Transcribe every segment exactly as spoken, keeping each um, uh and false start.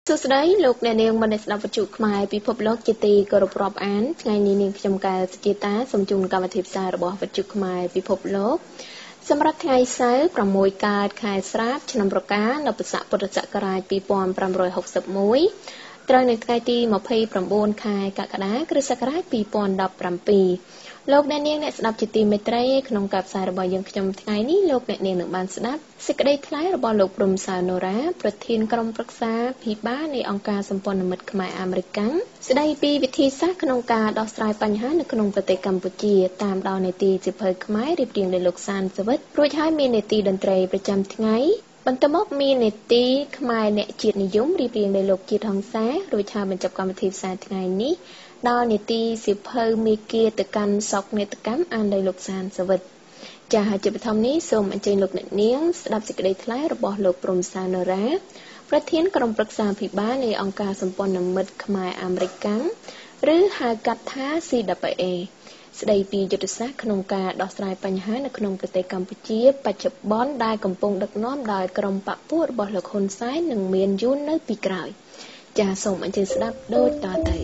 សួស្តីលោកអ្នកនាងមនស្សស្ដាប់វិទ្យុខ្មែរពិភពលោកជាទីគោរពរាប់អានថ្ងៃនេះនាងខ្ញុំកែវសុជាតាសូមជូនកម្មវិធីផ្សាយរបស់វិទ្យុខ្មែរពិភពលោកសម្រាប់ថ្ងៃសៅរ៍ប្រាំមួយកើតខែស្រាបឆ្នាំរកានៅពុទ្ធសករាជពីរពាន់ប្រាំរយហកសិបមួយត្រូវនៅថ្ងៃទីម្ភៃប្រាំបួនខែកក្កដាគ្រិស្តសករាជពីរពាន់ដប់ប្រាំពីរលោកអ្នកនាងអ្នកស្ដាប់ជាទីមេត្រីក្នុងការផ្សាយរបស់យើងខ្ញុំថ្ងៃនេះលោកអ្នកនាងនឹងបានស្ដាប់សេចក្តីថ្លែងរបស់លោកព្រំសៅណូរ៉ាប្រធានក្រុមប្រឹក្សាភិបាលនៃអង្គការសម្ព័ន្ធមិត្តខ្មែរអាមេរិកស្ដីពីវិធីសាស្ត្រក្នុងការដោះស្រាយបញ្ហានៅក្នុងប្រទេសកម្ពុជាតាមដល់នីតិសិភៅខ្មែររៀបរៀងដោយលោកសានសវិតរួចហើយមាននីតិតន្ត្រីប្រចាំថ្ងៃបន្ទាប់មកមាននីតិខ្មែរអ្នកជាតិនិយមរៀបរៀងដោយលោកជាតិហងសារួចហើយបញ្ចប់កម្មវិធីផ្សាយថ្ងៃនេះដល់នីតិសិភៅមេគាទៅកាន់សកនេតកម្មអានដោយលោកសានសវិតចាហើយជាបឋមនេះសូមអញ្ជើញលោកអ្នកនាងស្ដាប់សេចក្តីថ្លែងរបស់លោកព្រំសៅណូរ៉ាប្រធានក្រុមប្រឹក្សាភិបាលនៃអង្គការសម្ព័ន្ធមិត្តខ្មែរអាមេរិកឬហៅកាត់ថា C W A ស្ដីពីយុទ្ធសាស្ត្រក្នុងការដោះស្រាយបញ្ហានៅក្នុងប្រទេសកម្ពុជាបច្ចុប្បន្នដែលកំពុងដឹកនាំដោយក្រុមបព្វពួករបស់លោកហ៊ុនសែននិងមានយួននៅពីក្រោយចាសូមអញ្ជើញស្ដាប់ដូចតទៅ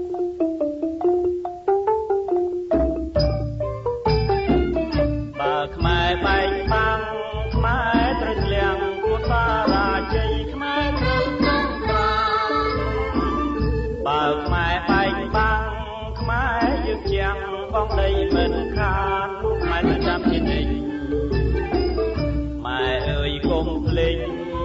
ខ្មែរបែកបាំងខ្មែរត្រូវលៀងគួនបារាជ័យខ្មែរត្រូវសង្គ្រាមបើខ្មែរបែកបាំងខ្មែរយើងជាងបងដីមិនខានខ្មែរទៅចាំជានិច្ចម៉ែអើយកុំភ្លេច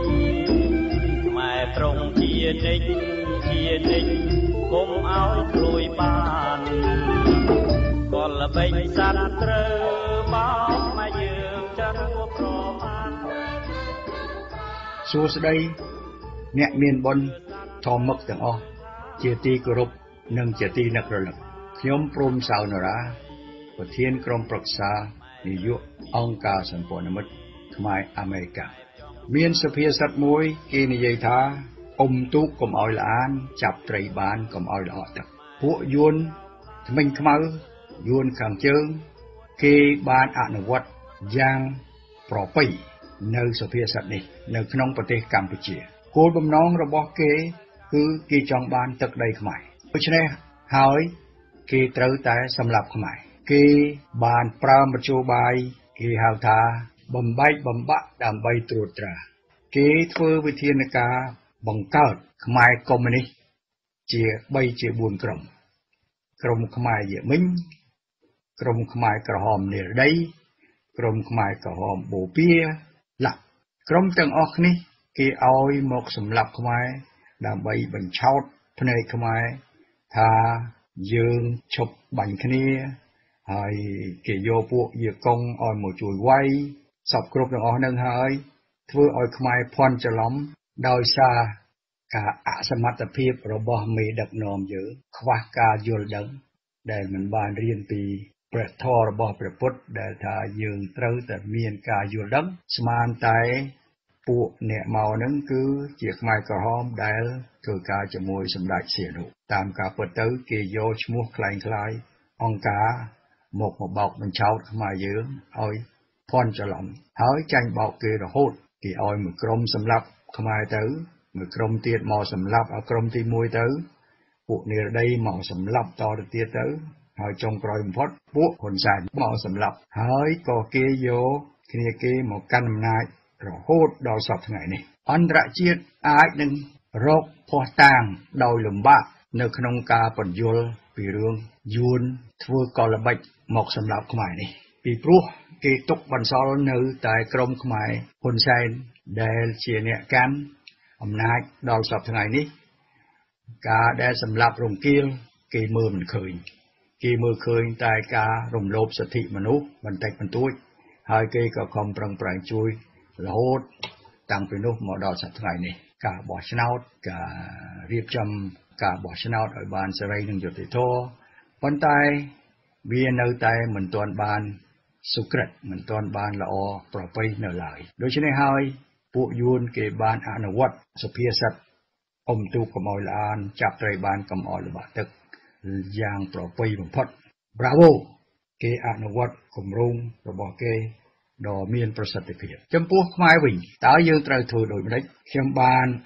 ខ្មែរប្រុងជានិច្ចជានិច្ចកុំឲ្យព្រួយបានក៏ល្បិចសត្វត្រូវមកមកយើងចាត់រួបប្រមាណសួស្តីអ្នកមានបុណ្យធម្មឹកទាំងអស់ជាទីគោរពនិងជាទីនឹករលឹកខ្ញុំព្រំសៅណូរ៉ាប្រធានក្រុមប្រឹក្សានាយកអង្គការសម្ព័ន្ធមិត្តខ្មែរអាមេរិកមានសុភាសិតមួយគេនិយាយថាអុំទូកកុំឲ្យល្អានចាប់ត្រីបានកុំឲ្យល្អក់ទឹកពួកយួនថ្មិញខ្មៅយួនខាងជើងគេបានអនុវត្តយ៉ាងប្រពៃនៅសុភាសិតនេះនៅក្នុងប្រទេសកម្ពុជាគោលបំណងរបស់គេគឺគេចង់បានទឹកដីខ្មែរដូច្នេះហើយគេត្រូវតែសម្លាប់ខ្មែរគេបានប្រើមធ្យោបាយគេហៅថាបំបែកបំបាក់ដើម្បីត្រួតត្រាគេធ្វើវិធានការបង្កើតខ្មែរកុម្មុយនីសជាបីជាបួនក្រុមក្រុមខ្មែរយមិញក្រុមខ្មែរក្រហមនិរដីក្រុមខ្មែរក្រហមបូព៌ាឡាក់ក្រុមទាំងអស់នេះគេឲ្យមកសម្លាប់ខ្មែរដើម្បីបញ្ឆោតភ្នែកខ្មែរថាយើងឈប់បាញ់គ្នាហើយគេយកពួកយាកុងឲ្យមកជួយវាយសពគ្រប់ទាំងអស់នឹងហើយធ្វើឲ្យខ្មែរភ័ន្តច្រឡំដោយសារការអសមត្ថភាពរបស់មេដឹកនាំយើងខ្វះការយល់ដឹងដែលមិនបានរៀនពីព្រះធម៌របស់ព្រះពុទ្ធដែលថាយើងត្រូវតែមានការយល់ដឹងស្មានតែពួកអ្នកមកហ្នឹងគឺជាខ្មែរក្រហមដែលធ្វើការជាមួយសម្ដេចសៀនុតាមការពិតទៅគេយកឈ្មោះคล้ายៗអង្គការមកមកបោកបញ្ឆោតខ្មែរយើងឲ្យភ័ន្តច្រឡំហើយចាញ់បោកគេរហូតគេឲ្យមួយក្រុមសម្លាប់ខ្មែរទៅមួយក្រុមទៀតមកសម្លាប់ឲ្យក្រុមទីមួយទៅពួកនិរដីមកសម្លាប់តទៅទៀតទៅហើយចុងក្រោយបំផុតពួកហ៊ុនសែនមកសម្លាប់ហើយក៏គេយកគ្នាគេមកកាន់អំណាចរហូតដល់សពថ្ងៃនេះអន្តរជាតិអាចនឹងរកភ័ស្តុតាងដោយលំបាកនៅក្នុងការបញ្យល់ពីរឿងយួនធ្វើកលល្បិចមកសម្លាប់ខ្មែរនេះពីព្រោះគេទុកបន្សល់នៅតែក្រុមខ្មែរហ៊ុនសែនដែលជាអ្នកកាន់អំណាចដល់សពថ្ងៃនេះការដែលសម្លាប់រង្គាលគេមើលមិនឃើញគេមើលឃើញតែការរំលោភសិទ្ធិមនុស្សបន្តិចបន្តួចហើយគេក៏ខំប្រឹងប្រែងជួយរហូតតាំងពីនោះមកដល់សប្តាហ៍ថ្ងៃនេះការបោះឆ្នោតការរៀបចំការបោះឆ្នោតឲ្យបានសេរីនិងយុត្តិធម៌ប៉ុន្តែវានៅតែមិនទាន់បានសុក្រិតមិនទាន់បានល្អប្រពៃនៅឡើយដូច្នេះហើយពួកយួនគេបានអនុវត្តសុភាសិតអុំទូកកុំឲ្យល្អានចាប់ត្រីបានកុំឲ្យល្បាក់ទឹកយ៉ាងប្រពៃបំផុត Bravo គេអនុវត្តគម្រោងរបស់គេដ៏មានប្រសិទ្ធភាពចំពោះខ្មែរវិញតើយើងត្រូវធ្វើដូចម្តេចខ្ញុំបានអ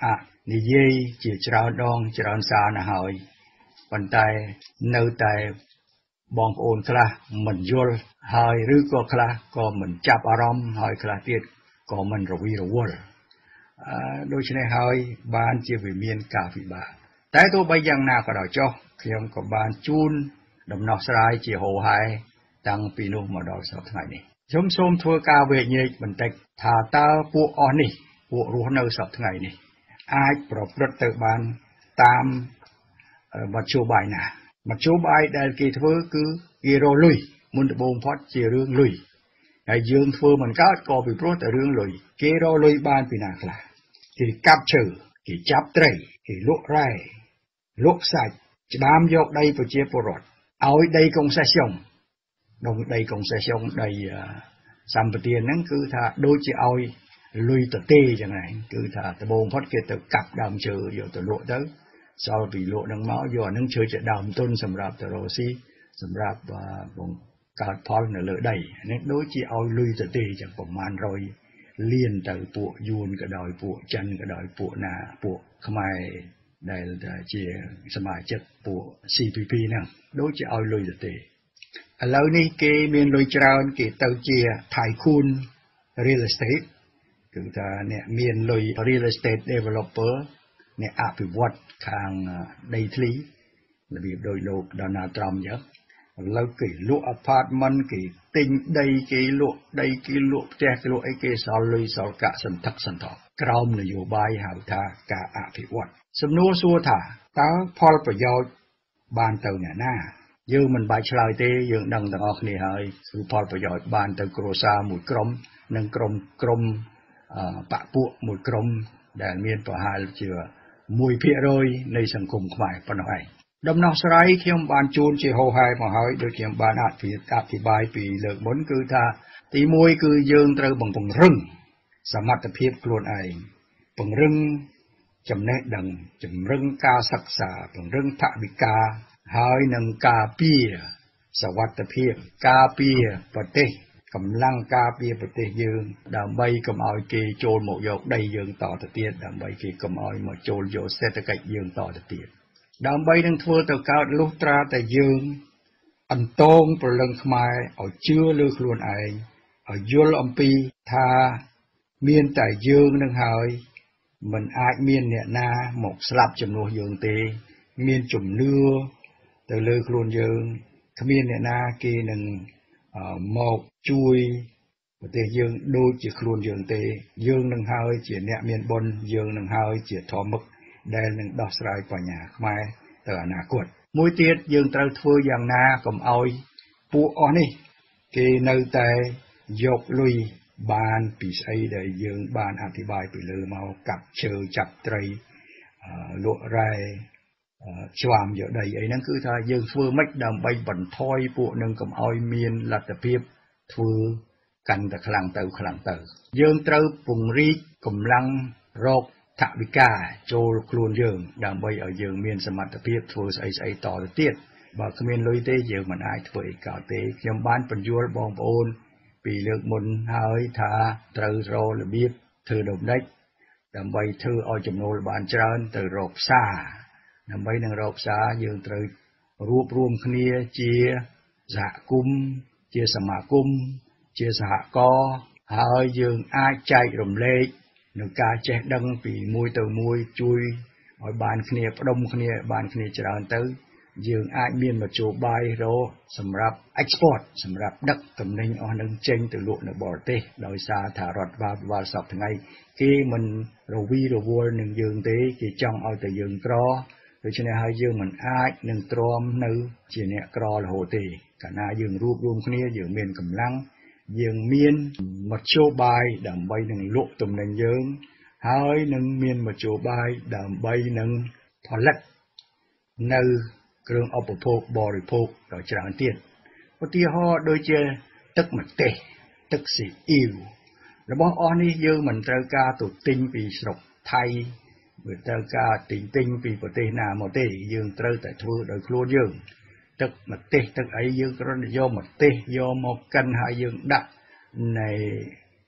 និយាយជាច្រើនដងច្រើនសារណាស់ហើយប៉ុន្តែនៅតែបងប្អូនខ្លះមិនយល់ហើយឬក៏ខ្លះក៏មិនចាប់អារម្មណ៍ហើយខ្លះទៀតក៏មិនរវីរវល់អឺដូច្នេះហើយបានជាវិមានការវិបាកតែទោះបីយ៉ាងណាក៏ដោយចុះខ្ញុំក៏បានជូនដំណោះស្រាយជាហោហែតាំងពីនោះមកដល់សប្តាហ៍ថ្ងៃនេះខ្ញុំសូមធ្វើការវែកញែកបន្តិចថាតើពួកអស់នេះពួករស់នៅសប្តាហ៍ថ្ងៃនេះអាចប្រព្រឹត្តទៅបានតាមមធ្យោបាយណាមធ្យោបាយដែលគេធ្វើគឺគេរកលុយមុនដំបូងផុតជារឿងលុយហើយយើងធ្វើមិនកើតក៏ពីព្រោះតែរឿងលុយគេរកលុយបានពីណាខ្លះគេកាប់ឈើគេចាប់ត្រីគេលក់រ៉ែលក់សាច់ច្បាមយកដីប្រជាពលរដ្ឋឲ្យដីកុងសេសង់ដងដីកុងសេសង់ដីសម្បត្តិហ្នឹងគឺថាដូចជាឲ្យលុយទៅទេចឹងហ្នឹងគឺថាដំបូងផុតគេទៅកាប់ដើមឈើយកទៅលក់ទៅសល់ពីលក់នឹងមកយកអានឹងឈើជាដើមទុនសម្រាប់ទៅរកស៊ីសម្រាប់បង្កើតផលនៅលើដីនេះដូចជាឲ្យលុយទៅទេចឹងប្រមាណរយលានទៅពួកយួនក៏ដោយពួកចិនក៏ដោយពួកណាពួកខ្មែរដែលជាសមាជិកពួក ซี พี พี ហ្នឹងដូចជាឲ្យលុយទៅទេឥឡូវនេះគេមានលុយច្រើនគេទៅជា tycoon real estate គឺថាអ្នកមានលុយ real estate developer អ្នកអភិវឌ្ឍខាងដីធ្លីរបៀបដោយលោក Donald Trump ចឹងឥឡូវគេលក់ apartment គេទិញដីគេលក់ដីគេលក់ផ្ទះគេលក់អីគេសល់លុយសល់កាក់សន្ធឹកសន្ធាប់ក្រោមនយោបាយហៅថាការអភិវឌ្ឍសំណួរសួរថាតើផលប្រយោជន៍បានទៅអ្នកណាយើងមិនបាច់ឆ្លើយទេយើងដឹងទាំងអស់គ្នាហើយគឺផលប្រយោជន៍បានទៅគ្រួសារមួយក្រុមនិងក្រុមក្រុមបកពួកមួយក្រុមដែលមានប្រហែលជាមួយភាគរយនៃសង្គមខ្មែរប៉ុណ្ណោះឯងដំណោះស្រាយខ្ញុំបានជូនជាហោហែមកហើយដូចខ្ញុំបានអធិប្បាយពីលើកមុនគឺថាទីមួយគឺយើងត្រូវបង្រឹងសមត្ថភាពខ្លួនឯងពង្រឹងចំណេះដឹងជំរុញការសិក្សាពង្រឹងថវិកាហើយនឹងការពារសវត្ថិភាពការពារប្រទេសកម្លាំងការពារប្រទេសយើងដើម្បីកុំឲ្យគេចូលមកយកដីយើងតទៅទៀតដើម្បីគេកុំឲ្យមកចូលយកសេដ្ឋកិច្ចយើងតទៅទៀតដើម្បីនឹងធ្វើទៅកើតលុះត្រាតែយើងអន្តងព្រលឹងខ្មែរឲ្យជឿលើខ្លួនឯងឲ្យយល់អំពីថាមានតែយើងនឹងហើយមិនអាចមានអ្នកណាមកស្លាប់ជំនួសយើងទេមានជំនឿទៅលើខ្លួនយើងគ្មានអ្នកណាគេនឹងមកជួយប្រទេសយើងដូចជាខ្លួនយើងទេយើងនឹងហើយជាអ្នកមានបុណ្យយើងនឹងហើយជាធម្មឹកដែលនឹងដោះស្រាយបញ្ហាខ្មែរទៅអនាគតមួយទៀតយើងត្រូវធ្វើយ៉ាងណាកុំឲ្យពួកអស់នេះគេនៅតែយកលុយបានពីស្អីដែលយើងបានអធិប្បាយពីលើមកកាប់ឈើចាប់ត្រីលក់រ៉ែឆ្វាមយកដីអីហ្នឹងគឺថាយើងធ្វើម៉េចដើម្បីបន្ថយពួកនឹងកុំឲ្យមានលទ្ធភាពធ្វើកាន់តែខ្លាំងទៅខ្លាំងទៅយើងត្រូវពង្រីកកម្លាំងរកថវិកាចូលខ្លួនយើងដើម្បីឲ្យយើងមានសមត្ថភាពធ្វើស្អីស្អីតទៅទៀតបើគ្មានលុយទេយើងមិនអាចធ្វើអីកើតទេខ្ញុំបានបញ្យល់បងប្អូនពីលើកមុនហើយថាត្រូវរករបៀបធ្វើដូចម្ដេចដើម្បីធ្វើឲ្យចំណូលបានច្រើនទៅរកផ្សារដើម្បីនឹងរកផ្សារយើងត្រូវរួបរวมគ្នាជាសហគមន៍ជាសមាគមជាសហករណ៍ហើយយើងអាចចែករំលែកនឹងការចេះដឹងពីមួយទៅមួយជួយឲ្យបានគ្នាផ្ដុំគ្នាបានគ្នាច្រើនទៅយើងអាចមានមធ្យោបាយរកសម្រាប់ export សម្រាប់ដឹកទំនិញអស់នឹងចេញទៅលក់នៅបរទេសដោយសារថារដ្ឋបាលវិបាលសពថ្ងៃគេមិនរវីរវល់នឹងយើងទេគេចង់ឲ្យតែយើងក្រដូច្នេះហើយយើងមិនអាចនឹងទ្រាំនៅជាអ្នកក្ររហូតទេកាលណាយើងរួបរวมគ្នាយើងមានកម្លាំងយើងមានមធ្យោបាយដើម្បីនឹងលក់ទំនិញយើងហើយនឹងមានមធ្យោបាយដើម្បីនឹងផលិតនៅគ្រឿងឧបភោគបរិភោគដ៏ច្រើនទៀតឧទាហរណ៍ដូចជាទឹកម្ទេសទឹកស៊ីអ៊ីវរបស់អស់នេះយើងមិនត្រូវការទៅទិញពីស្រុកថៃមិនត្រូវការទិញទិញពីប្រទេសណាមកទេយើងត្រូវតែធ្វើដោយខ្លួនយើងទឹកម្ទេសទឹកអីយើងគ្រាន់តែយកម្ទេសយកមកកិនហើយយើងដាក់នៃ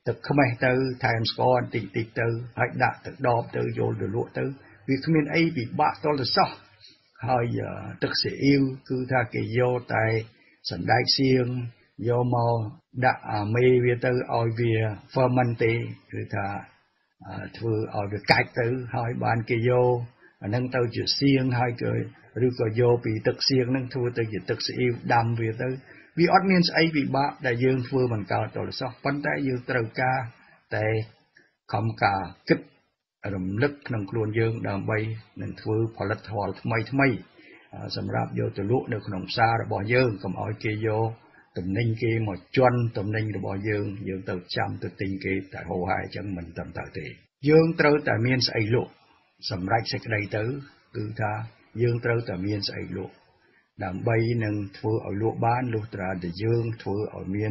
ទឹកខ្មេះទៅថែមស្ករបន្តិចតិចទៅហើយដាក់ទឹកដបទៅយកទៅលក់ទៅវាគ្មានអីពិបាកតលសោះហើយទឹកស៊ីអ៊ីវគឺថាគេយកតែសណ្ដែកសៀងយកមកដាក់មេវាទៅឲ្យវា ferment ទេគឺថាធ្វើឲ្យវាកាច់ទៅហើយបានគេយកអានឹងទៅជាសៀងហើយក៏ឬក៏យកពីទឹកសៀងនឹងធ្វើទៅជាទឹកស៊ីអ៊ីវដាំវាទៅវាអត់មានស្អីពិបាកដែលយើងធ្វើមិនកើតតលសោះប៉ុន្តែយើងត្រូវការតែខំការគិតរំលឹកក្នុងខ្លួនយើងដើម្បីនឹងធ្វើផលិតផលថ្មីថ្មីសម្រាប់យកទៅលក់នៅក្នុងផ្សាររបស់យើងកុំឲ្យគេយកតំណែងគេមកជន់តំណែងរបស់យើងយើងទៅចាំទៅទិញគេតែហោហាយអញ្ចឹងមិនត្រឹមត្រូវទេយើងត្រូវតែមានស្អីលក់សម្រេចសេចក្តីទៅគឺថាយើងត្រូវតែមានស្អីលក់ដើម្បីនឹងធ្វើឲ្យលក់បានលុះត្រាតែយើងធ្វើឲ្យមាន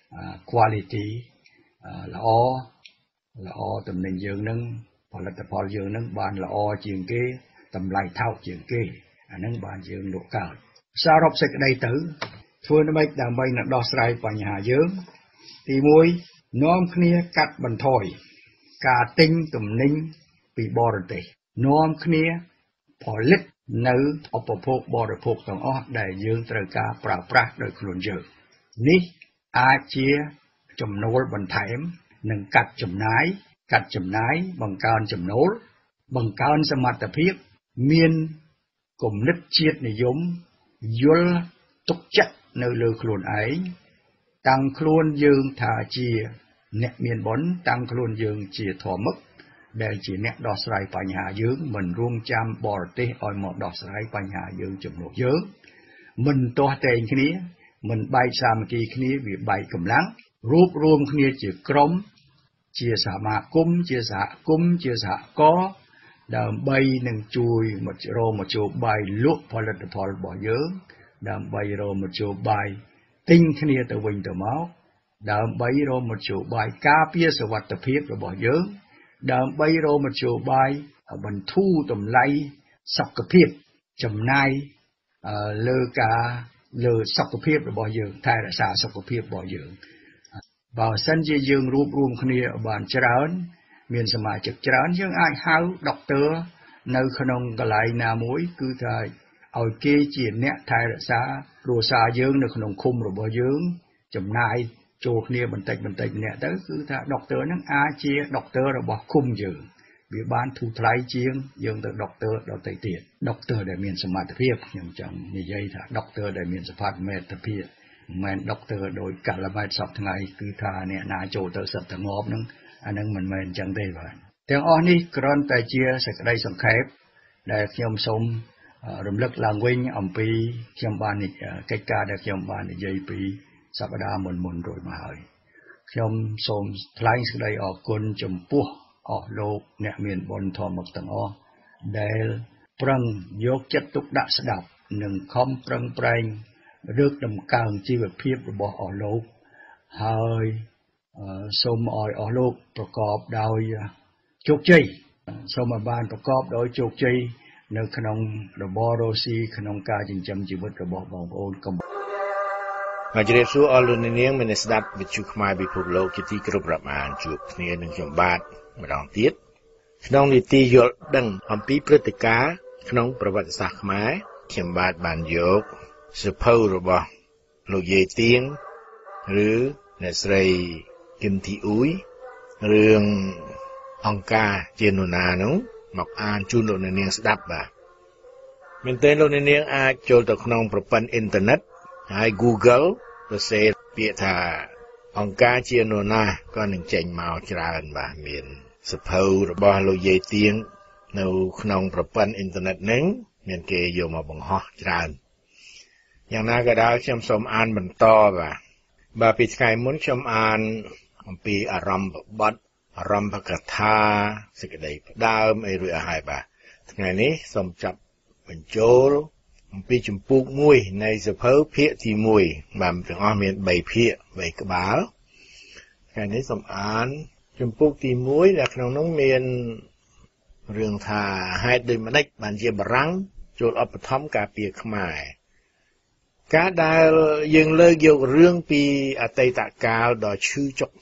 quality ល្អល្អតំណែងយើងនឹងផលិតផលយើងនឹងបានល្អជាងគេតម្លៃថោកជាងគេអានឹងបានយើងលក់កើតសរុបសេចក្តីទៅធ្វើដើម្បីដើម្បីនឹងដោះស្រាយបញ្ហាយើងទីមួយនាំគ្នាកាត់បន្ថយការទិញទំនិញពីបរទេសនាំគ្នាផលិតនៅឧបភោគបរិភោគទាំងអស់ដែលយើងត្រូវការប្រើប្រាស់ដោយខ្លួនយើងនេះអាចជាចំណូលបន្ថែមនិងកាត់ចំណាយកាត់ចំណាយបង្កើនចំណូលបង្កើនសមត្ថភាពមានគំនិតជាតិនិយមយល់ទុកចិត្តនៅលើខ្លួនឯងតាំងខ្លួនយើងថាជាអ្នកមានបុណ្យតាំងខ្លួនយើងជាធម៌មុខដែលជាអ្នកដោះស្រាយបញ្ហាយើងមិនរងចាំបរទេសឲ្យមកដោះស្រាយបញ្ហាយើងជំនួសយើងមិនទាស់តែងគ្នាមិនបែកសាមគ្គីគ្នាវាបែកកម្លាំងរួបរวมគ្នាជាក្រុមជាសមាគមជាសហគមន៍ជាសហករណ៍ដើម្បីនឹងជួយមករមជ្ឈបាយលក់ផលិតផលរបស់យើងដើម្បីរមជ្ឈបាយទិញគ្នាទៅវិញទៅមកដើម្បីរមជ្ឈបាយការពារសុវត្ថិភាពរបស់យើងដើម្បីរមជ្ឈបាយបន្ធូរតម្លៃសុខភាពចំណាយលើការលើសុខភាពរបស់យើងថែរក្សាសុខភាពរបស់យើងបើសិនជាយើងរួបរวมគ្នាបានច្រើនមានសមាជិកច្រើនយើងអាចហៅដុកទ័រនៅក្នុងកន្លែងណាមួយគឺថាឲ្យគេជាអ្នកថែរក្សាគ្រួសារយើងនៅក្នុងឃុំរបស់យើងចំណាយចូលគ្នាបន្តិចបន្តិចម្នាក់ទៅគឺថាដុកទ័រហ្នឹងអាចជាដុកទ័ររបស់ឃុំយើងវាបានធូរថ្លៃជាងយើងទៅដុកទ័រដទៃទៀតដុកទ័រដែលមានសមត្ថភាពខ្ញុំចង់និយាយថាដុកទ័រដែលមានសមត្ថភាពមិនមែនដុកទ័រដោយកាលម៉ែតសពថ្ងៃគឺថាអ្នកណាចូលទៅសិតតែងាប់ហ្នឹងអាហ្នឹងមិនមែនអញ្ចឹងទេបាទទាំងអស់នេះគ្រាន់តែជាសេចក្តីសង្ខេបដែលខ្ញុំសូមរំលឹកឡើងវិញអំពីខ្ញុំបានកិច្ចការដែលខ្ញុំបាននិយាយពីសប្តាហ៍មុនមុនរួចមកហើយខ្ញុំសូមថ្លែងសេចក្តីអរគុណចំពោះអស់លោកអ្នកមានបុណ្យធម៌ទាំងអស់ដែលប្រឹងយកចិត្តទុកដាក់ស្ដាប់និងខំប្រឹងប្រែងលើកតម្កើងជីវភាពរបស់អស់លោកហើយសូមឲ្យអស់លោកប្រកបដោយជោគជ័យសូមឲ្យបានប្រកបដោយជោគជ័យនៅក្នុងរបររស់ស៊ីក្នុងការចិញ្ចឹមជីវិតរបស់បងប្អូនកុំមកជ្រាបសួរអស់លោកនាងមានស្ដាប់វិទ្យុខ្មែរពិភពលោកជាទីគោរពរាប់អានជួបគ្នានឹងខ្ញុំបាទម្ដងទៀតក្នុងនីតិយល់ដឹងអំពីព្រឹត្តិការណ៍ក្នុងប្រវត្តិសាស្ត្រខ្មែរខ្ញុំបាទបានយកសៀវភៅរបស់លោកយាយទៀងឬអ្នកស្រីគឹមធីអ៊ុយរឿងអង្គការជានរណានោះមកអានជូនលោកនាងស្ដាប់បាទមែនទែនលោកនាងអាចចូលទៅក្នុងប្រព័ន្ធអ៊ីនធឺណិតហើយ Google ទៅសេពាក្យថាអង្គការជានរណាក៏នឹងចេញមកច្រើនបាទមានសៀវភៅរបស់លោកយាយទៀងនៅក្នុងប្រព័ន្ធអ៊ីនធឺណិតហ្នឹងមានគេយកមកបង្ហោះច្រើនយ៉ាងណាក៏ដោយខ្ញុំសូមអានបន្តបាទបាទពីថ្ងៃមុនខ្ញុំអានអំពីអារម្មណ៍បទអារម្មណ៍កថាសេចក្តីផ្ដើមអីរួចអស់ហើយបាទថ្ងៃនេះសូមចាប់បញ្ចូលអំពីចម្ពោះមួយនៃសៀវភៅភាគទីមួយបាទទាំងអស់មានបីភាគបីក្បាលថ្ងៃនេះសូមអានចម្ពោះទីមួយដែលក្នុងនោះមានរឿងថាហេតុដូចម្ដេចបានជាបារាំងចូលឧបត្ថម្ភការពារខ្មែរការដែលយើងលើកយករឿងពីអតីតកាលដ៏ឈឺចុកចាប់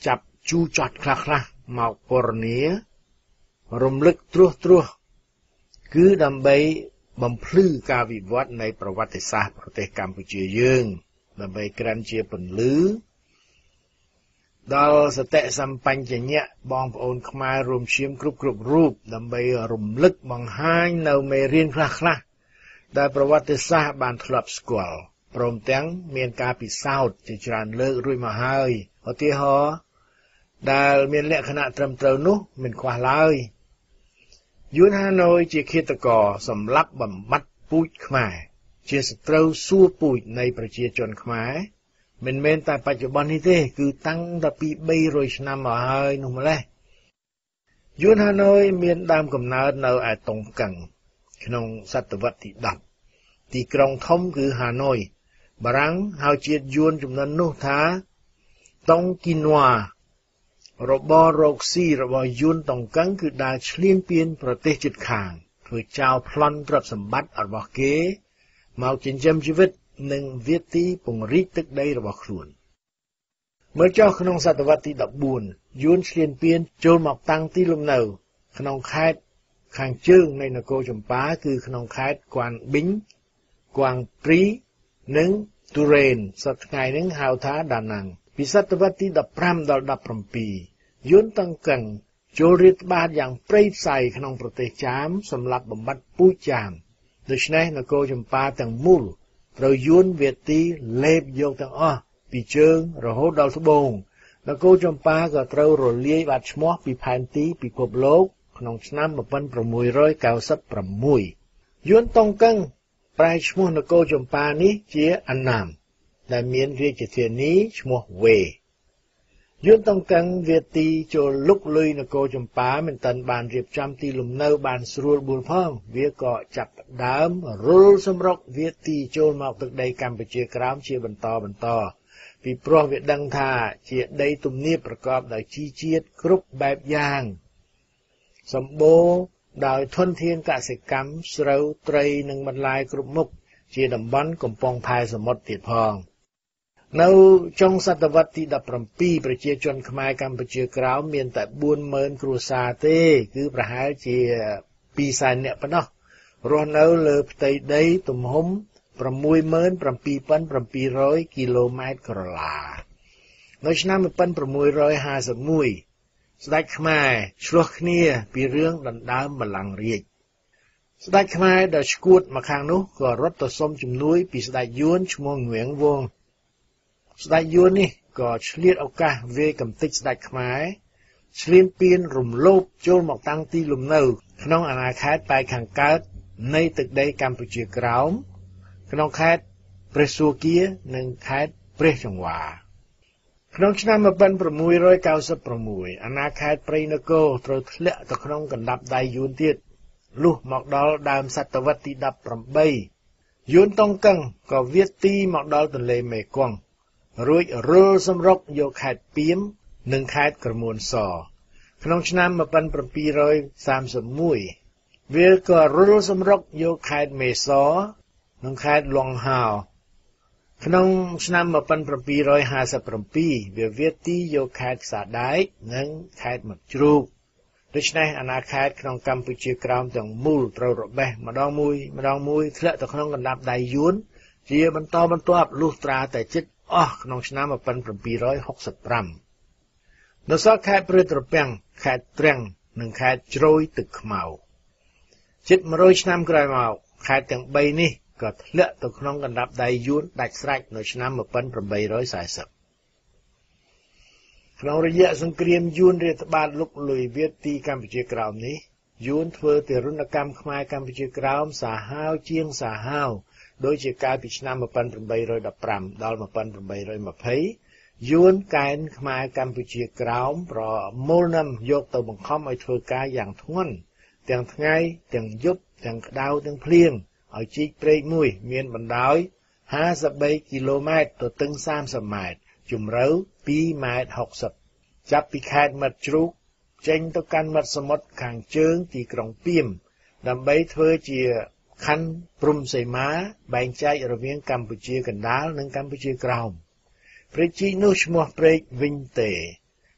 จูจอดคลาคลาหมอกปรเนียรมลึกตรัวตรัวคือดำใบบำพลื้การวิวัฒน์ในประวัติศาสตร์ประเทศกัมพูชียืงดำใบกรันเชียปนลือดอลสเตสัมปัญญเนะบองโอนขมายรวมเชียมกรุบกรุบรูปดำใบรมลึกบางห้างในเมรีนคลาคลาได้ประวัติศาสตร์บานทลับสกอลพร้อมทั้งเมียนกาปิซาวด์ที่จานเลิกรุ่ยมาให้อติฮอได้เมียนเละขณะเติมเติมนุเป็นควาลายยุนฮานอยเจียเขตกอสำลับบำบัดปุยขมายเจียสตรูสู้ปุยในประเชียจนขมายเป็นเมนแต่ปัจจุบันนี้เด้คือตั้งแต่ปีใบโรยชนะมาให้นุ่มเลยยุนฮานอยเมียนดามกำเนิดในไอตรงกังขนมศตวรรษที่ดับที่กรองทมคือฮานอยบารังเฮาเจียยวนจุดนั้นนุท้าต้องกินว่าระบอบโรคซีระบอบยุนตรงกังคือดาเฉลียนเปลี่ยนประเทศจิตขางเพื่อเจ้าพลันตรับสมบัติอรบเกมาจินจำชีวิตหนึ่งเวทีปงริตึกได้ระบอบขลุ่นเมื่อเจ้าขนมศตวรรษที่ดับบุญยุนเฉลียนเปลี่ยนโจมหมอกตังที่ลมเนาขนมคายข้างจึงในนโกจมป้าคือขนมคายกวางบิงกวางปรีหนึ่งตุเรนสัตไงหนึ่งหาวท้าดานังพิศตวรรษที่ดับพรำดอลดับพรำปียุนตังกังโจริตบาดอย่างเปรย์ใส่ขนมประเทศจามสำหรับบำบัดปุ้ยจามโดยเฉพาะนโกจมป้าต่างมูลเรายุนเวทีเล็บโยกต่างอ้อปีเชิงเราโหดดาวสบงนโกจมป้าก็เราโรเลียบาดชมอปีพันตีปีกบโลกขนมน้ำมาเป็นประมวยร้อยเก้าสิบประมวยยุนตองกังปลายชมวนโกจมปานี้เจียอันนามแต่เมียนเรียกเทียนนี้ชมวเวยุนตองกังเวทีโจลุกลุยนโกจมปาเป็นตันบานเรียบจำตีลุมเนาบานสรูบุญพ่องเวียก็จับดามรูลสมรกเวทีโจมอกตึกใดกัมไปเจียกรามเชียบรรทอบรรทอปีโปรเวดังทาเจียใดตุ่มนี้ประกอบโดยชีเจียดครุบแบบยางสมโบโดยทนเทียนกสิกรรมสระตรีหนึ่งบรรลัยกรุบมุกเจียดำบันกำปองพายสมดติดพองในจงศตวรรษที่ดับปรำปีประเจียจนขมายกัมพูชีกราวเมียนแต่บุญเมินครูซาเต้คือประหารเจียปีสายเนี่ยปะเนาะรอนเอาเลือไตได้ตุ่มหมประมวยเมินปรำปีปั้นปรำปีร้อยกิโลเมตรกรลาในชนะมันปั้นประมวยร้อยห้าสิบมุยสดายขมายชลวกเนียปีเรื่องดันดามบัลลังเรียกสดายขมายเดชกูดมาข้างนู้ก็รถต่อส้มจุ่มนุ้ยปีสดายยวนชมวงเหวียงวงสดายยวนนี่ก็เฉลียดเอากะเวกับติดสดายขมายเฉลียนเปลี่ยนรุมโลบโจมหมอกตั้งตีลุมเนาขนมอนาคตไปขังกัดในตึกใดกัมพูชีกราวขนมคดเปรสูเกียหนึ่งคดเปรจังหวาขนมชนะมาเป็นประมวยร้อยเก้าสิบประมวยอนาคตปรีนโกตรทเละตะขนมกันดับได้ยุนเทียดลูกหมอกดอลดามศตวรรษที่ดับประใบยุนต้องกังก็เวียตีหมอกดอลตะเลเมกวงรุ่ยรูสมรกโยขดเปียมหนึ่งขดกระมวลสอขนมชนะมาเป็นประปีร้อยสามสิบมวยเวียก็รูสมรกโยขดเมซอหนึ่งขดลองหาวขนมชนะมาเป็นประปีร้อยห้าสิบประปีเวียเวียตีโยขดสาได้หนึ่งขดหมดจูบโดยเฉพาะอนาคตขนมกัมพูชีกราวต่างมูลตรรบะมาดองมวยมาดองมวยเทละต่อขนมกันดับได้ยุนเจียบรรทอบรรทบลูกตราแต่จิตอ๋อขนมชนะมาเป็นประปีร้อยหกสิบปรำโดยสอบขดเปรตรเปียงขดเตรงหนึ่งขดโจยตึกเมาจิตมาโรยชนะกลายเมาขดต่างใบนี้ก็เละตัวขนมกันดับได้ยุนได้สไลด์ในชนะมาเป็นประใบร้อยสายสับขนมระยะสงครามยุนเรียตบาลลุกลุยเวียตีกัมพูชีกราวนี้ยุนเพื่อเตรุนกรรมขมายกัมพูชีกราวสาหาวเจียงสาหาวโดยจะกลายเป็นชนะมาเป็นประใบร้อยดับปรำดอลมาเป็นประใบร้อยมาเพยยุนการขมายกัมพูชีกราวเพราะโมลนำยกตัวบังคับไอ้เธอกายอย่างท้วนแต่งไงแต่งยุบแต่งดาวแต่งเพลียงเอาจีเปรย์มุยเมียนบันดอยห้าสิบใบกิโลเมตรตัวตึงสามสมัยจุ่มเร้าปีเมตรหกสิบจับปีแคดมัดจุกเจงตัวกันมัดสมดขางเชิงตีกรองเปียมดำใบเธอเจียคันปรุมใส่ม้าแบ่งใจระเวียงกัมพูชีกันดาลหนึ่งกัมพูชีกราวพระจีนุชมัวเปรย์วินเต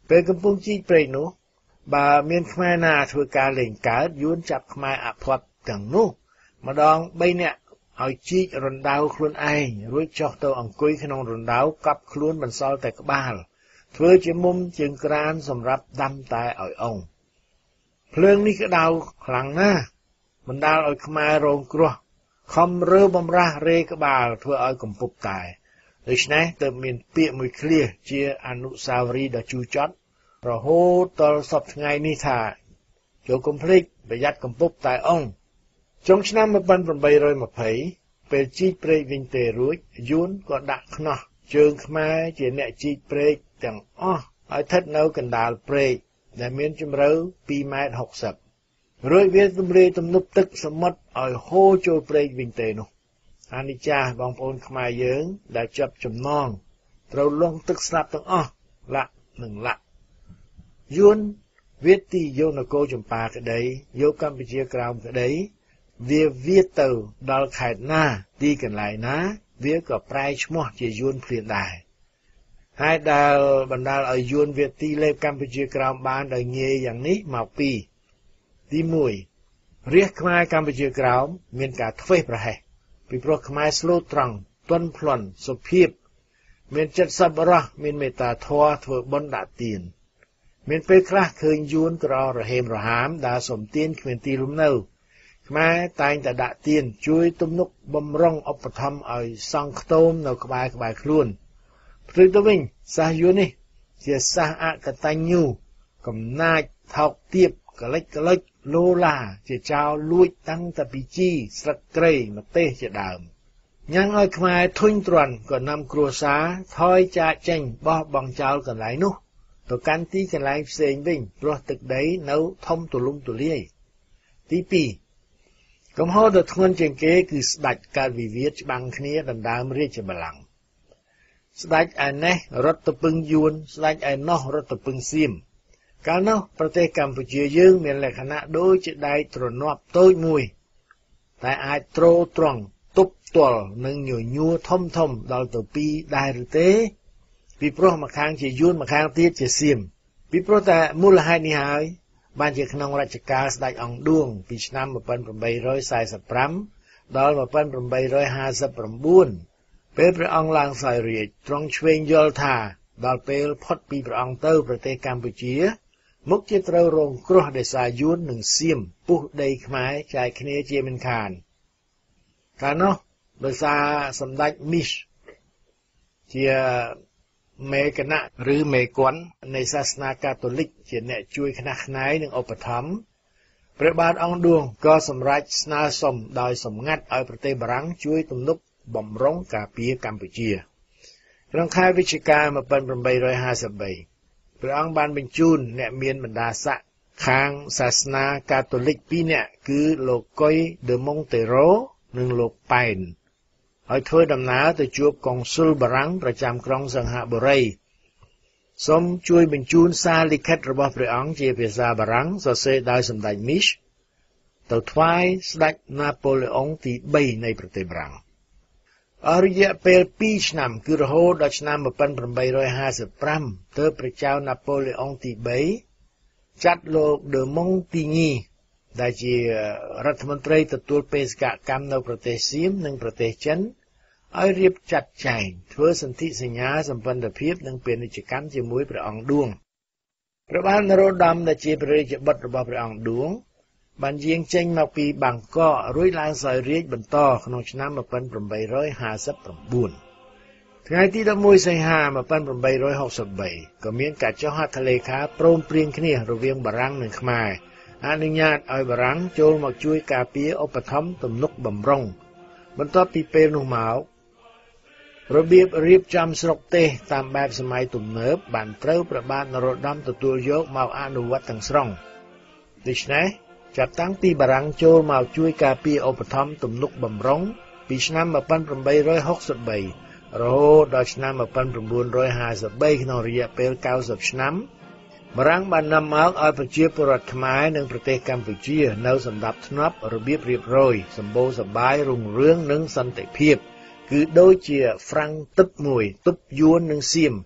ពេលកំពុងជីកព្រែកនោះបើមានខ្មែរណាធ្វើការលេងកើតយួនចាប់ខ្មែរអភ័ព្វទាំងនោះម្ដងបីនាក់ឲ្យជីករណ្ដៅខ្លួនឯងរួចចុះទៅអង្គុយក្នុងរណ្ដៅកប់ខ្លួនបន្សល់តែក្បាលធ្វើជាមុំជើងក្រានសម្រាប់ដាំតែឲ្យអងភ្លើងនេះក្តៅខ្លាំងណាស់បណ្ដាលឲ្យខ្មែររងគ្រោះខំរើបំរាស់រេក្បាលធ្វើឲ្យកំពុបតែដូច្នេះទើបមានពាក្យមួយឃ្លាជាអនុស្សាវរីយ៍ដ៏ជូរចត់រហូតដល់សពថ្ងៃនេះថាចូលកុំភ្លេចប្រយ័ត្នកំពុបតែអងចុងឆ្នាំmột nghìn tám trăm hai mươiពេលជីកព្រែកវិញទេរួចយួនក៏ដាក់ខ្នោះជើងខ្មែរជាអ្នកជីកព្រែកទាំងអស់ឲ្យស្ថិតនៅកណ្ដាលព្រែកដែលមានជម្រៅពីរម៉ែត្រហុកសិបរួចវាទម្លាយទំនប់ទឹកសមុទ្រឲ្យហូរចូលព្រែកវិញទេនោះអានិចាបងប្អូនខ្មែរយើងដែលចាប់ចំណងត្រូវលង់ទឹកស្លាប់ទាំងអស់លាក់និងលាក់យួនវាទីយកនគរចម្ប៉ាក្តីយកកម្ពុជាក្រោមក្តីវាវាទៅដល់ខេត្តណាទីកន្លែងណាវាក៏ប្រែឈ្មោះជាយួនភ្លាមដែរហើយដែលបណ្ដាលឲ្យយួនវាទីលេបកម្ពុជាក្រោមបានដោយងាយយ៉ាងនេះមកពីទីមួយរាជខ្មែរកម្ពុជាក្រោមមានការធ្វេសប្រហែសពីព្រោះខ្មែរស្លូតត្រង់ទន់ភ្លន់សុភាពមានចិត្តសប្បុរសមានមេត្តាធម៌ធ្វើបុណ្យដាក់ទានមានពេលខ្លះឃើញយួនក្ររហេមរហាមដើរសុំទានគ្មានទីលំនៅខ្មែរតែងតែដាក់ទានជួយទំនុកបំរុងឧបត្ថម្ភឲ្យសង់ខ្ទមនៅក្បែរក្បែរខ្លួនព្រឹកទៅវិញសាសយួននេះជាសាសអកតញ្ញូកំណាចថោកទាបកលិចកលិចលោឡាជាចោលលួចតាំងតពីជីស្លឹកគ្រៃម្ទេសជាដើមញ៉ាំងឲ្យខ្មែរធុញទ្រាន់ក៏នាំគ្រួសារថយចាកចេញបោះបង់ចោលកន្លែងនោះទៅកាន់ទីកន្លែងផ្សេងវិញព្រោះទឹកដីនៅធំទូលំទូលាយទីពីរកំហុសដ៏ធ្ងន់ជាងគេគឺស្ដេចកើតវិវាទច្បាំងគ្នាដណ្ដើមរាជបល្ល័ង្កស្ដេចឯនេះរត់ទៅពឹងយួនស្ដេចឯនោះរត់ទៅពឹងសៀមកាលនោះប្រទេសកម្ពុជាយើងមានលក្ខណៈដូចជាដែកទ្រនាប់តូចមួយតែអាចទ្រទ្រង់ទប់ទល់នឹងញញួរធំធំដល់ទៅពីរដែរឬទេពីព្រោះម្ខាងជាយួនម្ខាងទៀតជាសៀមពីព្រោះតែមូលហេតុនេះហើយបានជាក្នុងរជ្ជកាលស្ដេចអង្គឌួងពីឆ្នាំmột nghìn tám trăm bốn mươi lămដល់một nghìn tám trămห้าสิบเก้าពេលព្រះអង្គឡើងសោយរាជទ្រង់ឆ្វេងយល់ថាដល់ពេលផុតពីព្រះអង្គទៅប្រទេសកម្ពុជាមុខជាត្រូវរងគ្រោះដោយសារយួននិងសៀមពុះដីខ្មែរចែកគ្នាជាមិនខានកាលនោះដោយសារសម្ដេចមីសជាមេគណៈឬមេគន់នៃសាសនាកាតូលិកជាអ្នកជួយខ្នះខ្នែងនិងឧបត្ថម្ភព្រះបាទអង្គឌួងក៏សម្រេចស្នើសុំដោយសម្ងាត់ឲ្យប្រទេសបារាំងជួយទំនុកបំរុងការពារកម្ពុជាក្នុងខែវិច្ឆិកាmột nghìn tám trăm hai mươi baព្រះអង្គបានបញ្ជូនអ្នកមានបណ្ដាស័ក្តិខាងសាសនាកាតូលិកពីរនាក់គឺលោកកុយដឺម៉ុងតេរ៉ូនិងលោកប៉ែនឲ្យធ្វើដំណើរទៅជួបកុងស៊ុលបារាំងប្រចាំក្រុងសង្ហបុរីសូមជួយបញ្ជូនសារលិខិតរបស់ព្រះអង្គជាភាសាបារាំងសរសេរដោយសម្ដេចមីសទៅថ្វាយស្ដេចណាប៉ូឡេអុងទីបីនៃប្រទេសបារាំងអស់រយៈពេលពីរឆ្នាំគឺរហូតដល់ឆ្នាំmột nghìn tám trăm hai mươi lămទើបព្រះចៅណាប៉ូឡេអុងទីបីចាត់លោកដឺម៉ុងទីញីដែលជារដ្ឋមន្ត្រីទទួលបេសកកម្មនៅប្រទេសសៀមនិងប្រទេសចិនឲ្យរៀបចាត់ចែងធ្វើសន្ធិសញ្ញាសម្ព័ន្ធភាពនិងពាណិជ្ជកម្មជាមួយព្រះអង្គឌួងព្រះបាទនរោត្តមដែលជាព្រះរាជបុត្ររបស់ព្រះអង្គឌួងបានយាងចេញមកពីបាងកករួចឡើងសោយរាជបន្តក្នុងឆ្នាំmột nghìn tám trăm hai mươi chínថ្ងៃទីដប់មួយសីហាmột nghìn tám trăm sáu mươi baក៏មានការចុះហត្ថលេខាព្រមព្រៀងគ្នារវាងបារាំងនិងខ្មែរអនុញ្ញាតឲ្យបារាំងចូលមកជួយការពារឧបត្ថម្ភទំនុកបំរុងបន្ទាប់ពីពេលនោះមករបៀបរៀបចំស្រុកទេសតាមបែបសម័យទំនើបបានត្រូវព្រះបាទនរោត្តមទទួលយកមកអនុវត្តទាំងស្រុងដូច្នេះចាប់តាំងពីបារាំងចូលមកជួយការពារឧបត្ថម្ភទំនុកបំរុងពីឆ្នាំmột nghìn tám trăm hai mươi baរហូតដល់ឆ្នាំmột nghìn chín trăm hai mươi baក្នុងរយៈពេល九十ឆ្នាំបារាំងបាននាំមកឲ្យប្រជាពលរដ្ឋខ្មែរនិងប្រទេសកម្ពុជានៅសណ្ដាប់ធ្នាប់របៀបរៀបរយសម្បូរសប្បាយរុងរឿងនិងសន្តិភាពគឺដូចជាហ្វ្រាំងទឹកមួយទប់យួននិងសៀម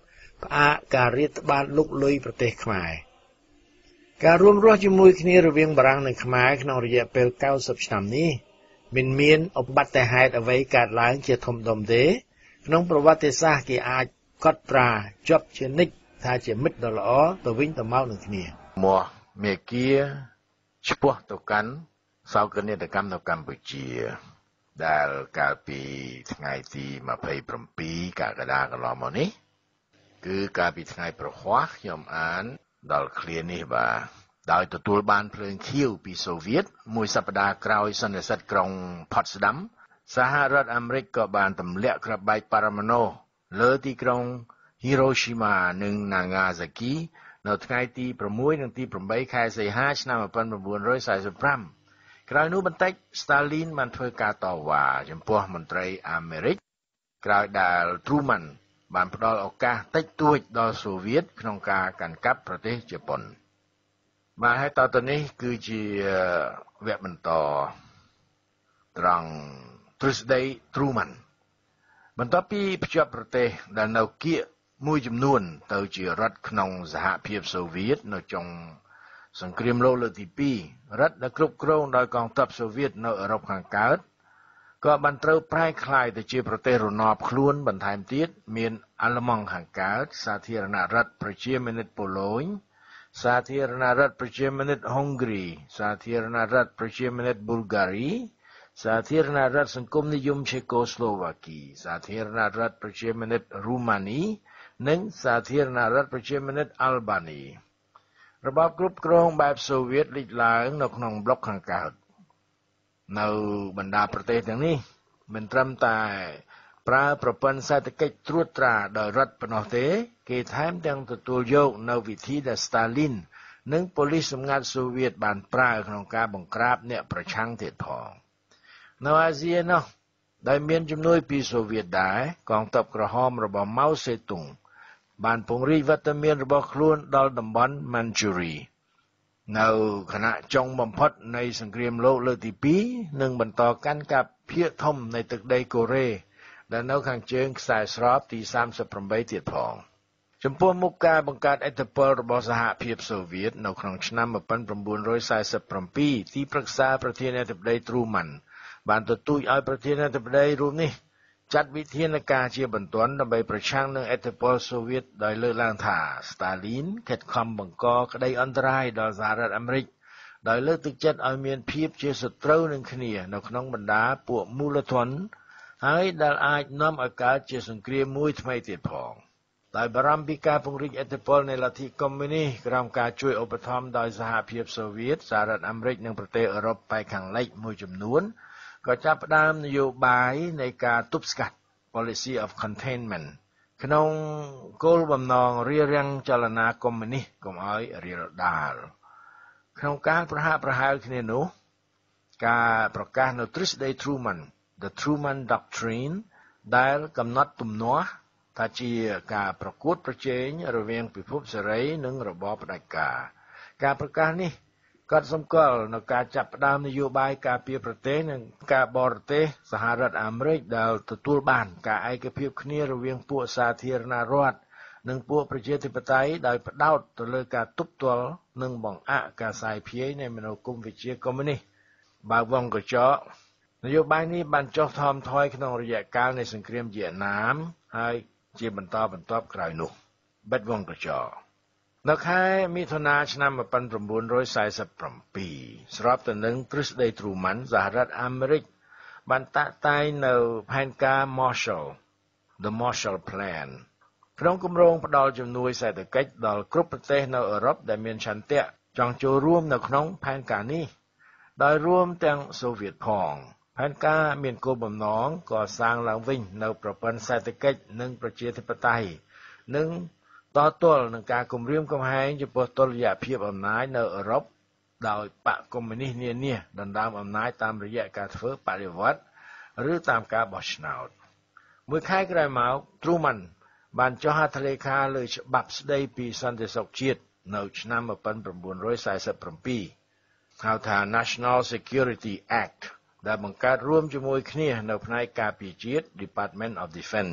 ផ្អាកការរាតត្បាតលុកលុយប្រទេសខ្មែរការរួមរស់ជាមួយគ្នារវាងបារាំងនិងខ្មែរក្នុងរយៈពេលเก้าสิบឆ្នាំនេះមិនមានឧបត្តិហេតុអ្វីកើតឡើងជាធំដុំទេក្នុងប្រវត្តិសាស្ត្រគេអាចកត់ត្រាជាប់ជានិច្ចថាជាមិត្តដ៏ល្អទៅវិញទៅមកនឹងគ្នាមកមេគាឆ្ពោះទៅកាន់សោកនាដកម្មនៅកម្ពុជាដែលកាលពីថ្ងៃទីยี่สิบเจ็ดកក្កដាកន្លងមកនេះគឺកាលពីថ្ងៃប្រហ័សខ្ញុំអានដល់ឃ្លានេះបាទដោយទទួលបានភ្លើងខៀវពីសូវៀតមួយសប្តាហ៍ក្រោយសន្និសីទក្រុងផូតស្ដាំសហរដ្ឋអាមេរិកក៏បានទម្លាក់គ្រាប់បែកប៉ារ៉ាម៉ាណូលើទីក្រុងហ៊ីរ៉ូស៊ីម៉ានិងណាហ្គាសាគីនៅថ្ងៃទីsáuនិងទីeightខែសីហាឆ្នាំnineteen forty-fiveក្រោយនោះបន្តិចស្តាលីនបានធ្វើការតវ៉ាចំពោះមន្ត្រីអាមេរិកក្រោយដែលទ្រូម៉ាន់បានផ្ដល់ឱកាសតិចតួចដល់សូវៀតក្នុងការកាន់កាប់ប្រទេសជប៉ុនបាទហើយតទៅនេះគឺជាវគ្គបន្តត្រង់ទ្រឹស្ដីទ្រូម៉ាន់បន្ទាប់ពីភ្ជាប់ប្រទេសដែលនៅគៀកមួយចំនួនទៅជារដ្ឋក្នុងសហភាពសូវៀតនៅចុងសង្គ្រាមលោកលើកទីtwoរដ្ឋដែលគ្រប់គ្រងដោយកងទ័ពសូវៀតនៅអឺរ៉ុបខាងកើតក៏បានត្រូវប្រែក្លាយទៅជាប្រទេសរណបខ្លួនបន្ថែមទៀតមានអាល្លឺម៉ង់ខាងកើតសាធារណរដ្ឋប្រជាមានិតប៉ូឡូញសាធារណរដ្ឋប្រជាមានិតហុងគ្រីសាធារណរដ្ឋប្រជាមានិតប៊ុលហ្គារីសាធារណរដ្ឋសង្គមនិយមឆេកូស្លូវ៉ាគីសាធារណរដ្ឋប្រជាមានិតរូម៉ានីនិងសាធារណរដ្ឋប្រជាមានិតអាល់បានីរបបគ្រប់គ្រងបែបសូវៀតលេចឡើងនៅក្នុងប្លុកខាងកើតនៅបណ្ដាប្រទេសទាំងនេះមិនត្រឹមតែប្រើប្រព័ន្ធសេដ្ឋកិច្ចត្រួតត្រាដោយរដ្ឋប៉ុណ្ណោះទេគេថែមទាំងទទួលយកនៅវិធីដែលស្តាលីននិងប៉ូលីសសម្ងាត់សូវៀតបានប្រើក្នុងការបង្ក្រាបអ្នកប្រឆាំងទៀតផងនៅអាស៊ីនោះដែលមានជំនួយពីសូវៀតដែរកងទ័ពក្រហមរបស់ម៉ៅសេតុងបានពង្រីកវត្តមានរបស់ខ្លួនដល់តំបន់ម៉ាន់ជូរីនៅខណៈចុងបំផុតនៃសង្គ្រាមលោកលើកទីtwoនិងបន្តកាន់កាប់ភាគធំនៃទឹកដីកូរ៉េដែលនៅខាងជើងខ្សែស្របទីthirty-eightទៀតផងចំពោះមុខការបង្កើតឥទ្ធិពលរបស់សហភាពសូវៀតនៅក្នុងឆ្នាំnineteen forty-sevenទីប្រឹក្សាប្រធានាធិបតីទ្រូម៉ាន់បានទទូចឲ្យប្រធានាធិបតីរូបនេះចាត់វិធានការជាបន្ទាន់ដើម្បីប្រឆាំងនឹងឥទ្ធិពលសូវៀតដោយលើកឡើងថាស្តាលីនខិតខំបង្កក្តីអន្តរាយដល់សហរដ្ឋអាមេរិកដោយលើកទឹកចិត្តឲ្យមានភាពជាសត្រូវនឹងគ្នានៅក្នុងបណ្ដាពួកមូលធនហើយដែលអាចនាំឲ្យកើតជាសង្គ្រាមមួយថ្មីទៀតផងដោយបារម្ភពីការពង្រីកឥទ្ធិពលនៃលទ្ធិកុម្មុយនីសក្រោមការជួយឧបត្ថម្ភដោយសហភាពសូវៀតសហរដ្ឋអាមេរិកនិងប្រទេសអឺរ៉ុបប៉ែកខាងលិចមួយចំនួនក៏ចាប់ផ្ដើមនយោបាយនៃការទប់ស្កាត់ policy of containment ក្នុងគោលបំណងរារាំងចលនាកុម្មុយនីសកុំឲ្យរាលដាលក្នុងការប្រហាក់ប្រហែលគ្នានោះការប្រកាសនៅទ្រឹស្ដី Truman the Truman Doctrine ដែលកំណត់ទំនាស់ថាជាការប្រកួតប្រជែងរវាងពិភពសេរីនិងរបបផ្ដាច់ការការប្រកាសនេះក៏សម្គាល់នៅការចាប់ផ្ដើមនយោបាយការពារប្រទេសនិងការបរទេសសហរដ្ឋអាមេរិកដែលទទួលបានការឯកភាពគ្នារវាងពួកសាធារណរដ្ឋនិងពួកប្រជាធិបតេយ្យដោយផ្ដោតទៅលើការទប់ទល់និងបង្អាក់ការសាយភាយនៃមនោគមវិជ្ជាកុម្មុយនីសបើវងកញ្ចក់នយោបាយនេះបានចុះថមថយក្នុងរយៈកាលនៃសង្គ្រាមវៀតណាមហើយជាបន្តបន្ទាប់ក្រោយនោះបិទវងកញ្ចក់នៅខែមិថុនាឆ្នាំnineteen forty-sevenស្របទៅនឹងទ្រឹស្ដីទ្រូម៉ាន់សហរដ្ឋអាមេរិកបានតាក់តែងនៅផែនការ Marshall the Marshall Plan ក្នុងគម្រោងផ្ដល់ជំនួយសេដ្ឋកិច្ចដល់គ្រប់ប្រទេសនៅអឺរ៉ុបដែលមានឆន្ទៈចង់ចូលរួមនៅក្នុងផែនការនេះដោយរួមទាំងសូវៀតផងផែនការមានគោលបំណងកសាងឡើងវិញនៅប្រព័ន្ធសេដ្ឋកិច្ចនិងប្រជាធិបតេយ្យនិងតទល់នឹងការគំរាមកំហែងចំពោះតុល្យភាពអំណាចនៅអឺរ៉ុបដោយបកកុម្មុយនីសនានាដណ្ដើមអំណាចតាមរយៈការធ្វើបដិវត្តឬតាមការបោះឆ្នោតមួយខែក្រោយមកទ្រូម៉ាន់បានចុះហត្ថលេខាលើច្បាប់ស្ដីពីសន្តិសុខជាតិនៅឆ្នាំnineteen forty-sevenហៅថា National Security Act ដែលបង្កើតរួមជាមួយគ្នានៅផ្នែកការពារជាតិ Department of Defense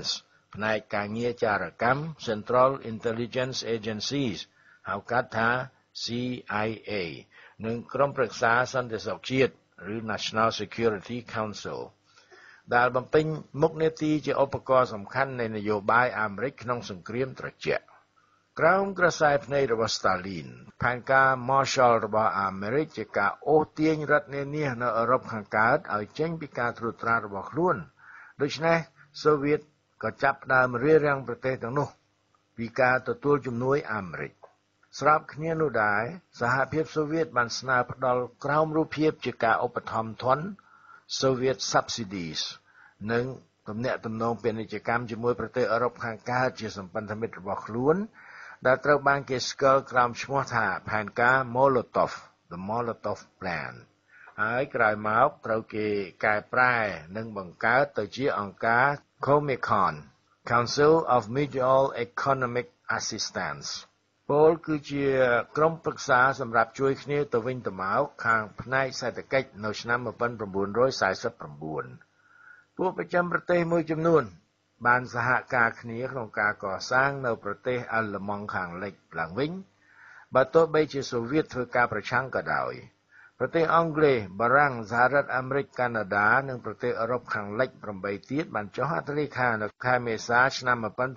ផ្នែកការងារចារកម្ម Central Intelligence Agencies ហៅកាត់ថា C I A និងក្រុមប្រឹក្សាសន្តិសុខជាតិឬ National Security Council ដែលបំពេញមុខងារទីជាឧបករណ៍សំខាន់នៃនយោបាយអាមេរិកក្នុងសង្គ្រាមត្រជាក់ក្រោមក្រសែភ្នែករបស់ Stalin ផែនការ Marshall របស់អាមេរិកជាការអូសទាញរដ្ឋនានានៅអឺរ៉ុបខាងកើតឲ្យចេញពីការត្រួតត្រារបស់ខ្លួនដូច្នេះសូវៀតក៏ចាប់ផ្ដើមរារាំងប្រទេសទាំងនោះពីការទទួលជំនួយអាមេរិកស្របគ្នានោះដែរសហភាពសូវៀតបានស្នើផ្ដល់ក្រោមរូបភាពជាការឧបត្ថម្ភធន Soviet Subsidies និងទំនាក់ទំនងពាណិជ្ជកម្មជាមួយប្រទេសអឺរ៉ុបខាងកើតជាសម្ព័ន្ធមិត្តរបស់ខ្លួនដែលត្រូវបានគេស្គាល់ក្រោមឈ្មោះថាផែនការ Molotov the Molotov Plan ហើយក្រោយមកត្រូវគេកែប្រែនិងបង្កើតទៅជាអង្គការ Comecon Council of Mutual Economic Assistance ពលគឺជាក្រុមប្រឹក្សាសម្រាប់ជួយគ្នាទៅវិញទៅមកខាងផ្នែកសេដ្ឋកិច្ចនៅឆ្នាំmột nghìn chín trăm bốn mươi chínពួកប្រចាំប្រទេសមួយចំនួនបានសហការគ្នាក្នុងការកសាងនៅប្រទេសអាល្លឺម៉ង់ខាងលិចឡើងវិញបើទោះបីជាសូវៀតធ្វើការប្រឆាំងក៏ដោយប្រទេសអង់គ្លេសបារាំងសហរដ្ឋអាមេរិកកាណាដានិងប្រទេសអឺរ៉ុបខាងលិចប្រាំបីទៀតបានចុះហត្ថលេខានៅខែមេសាឆ្នាំmột nghìn chín trăm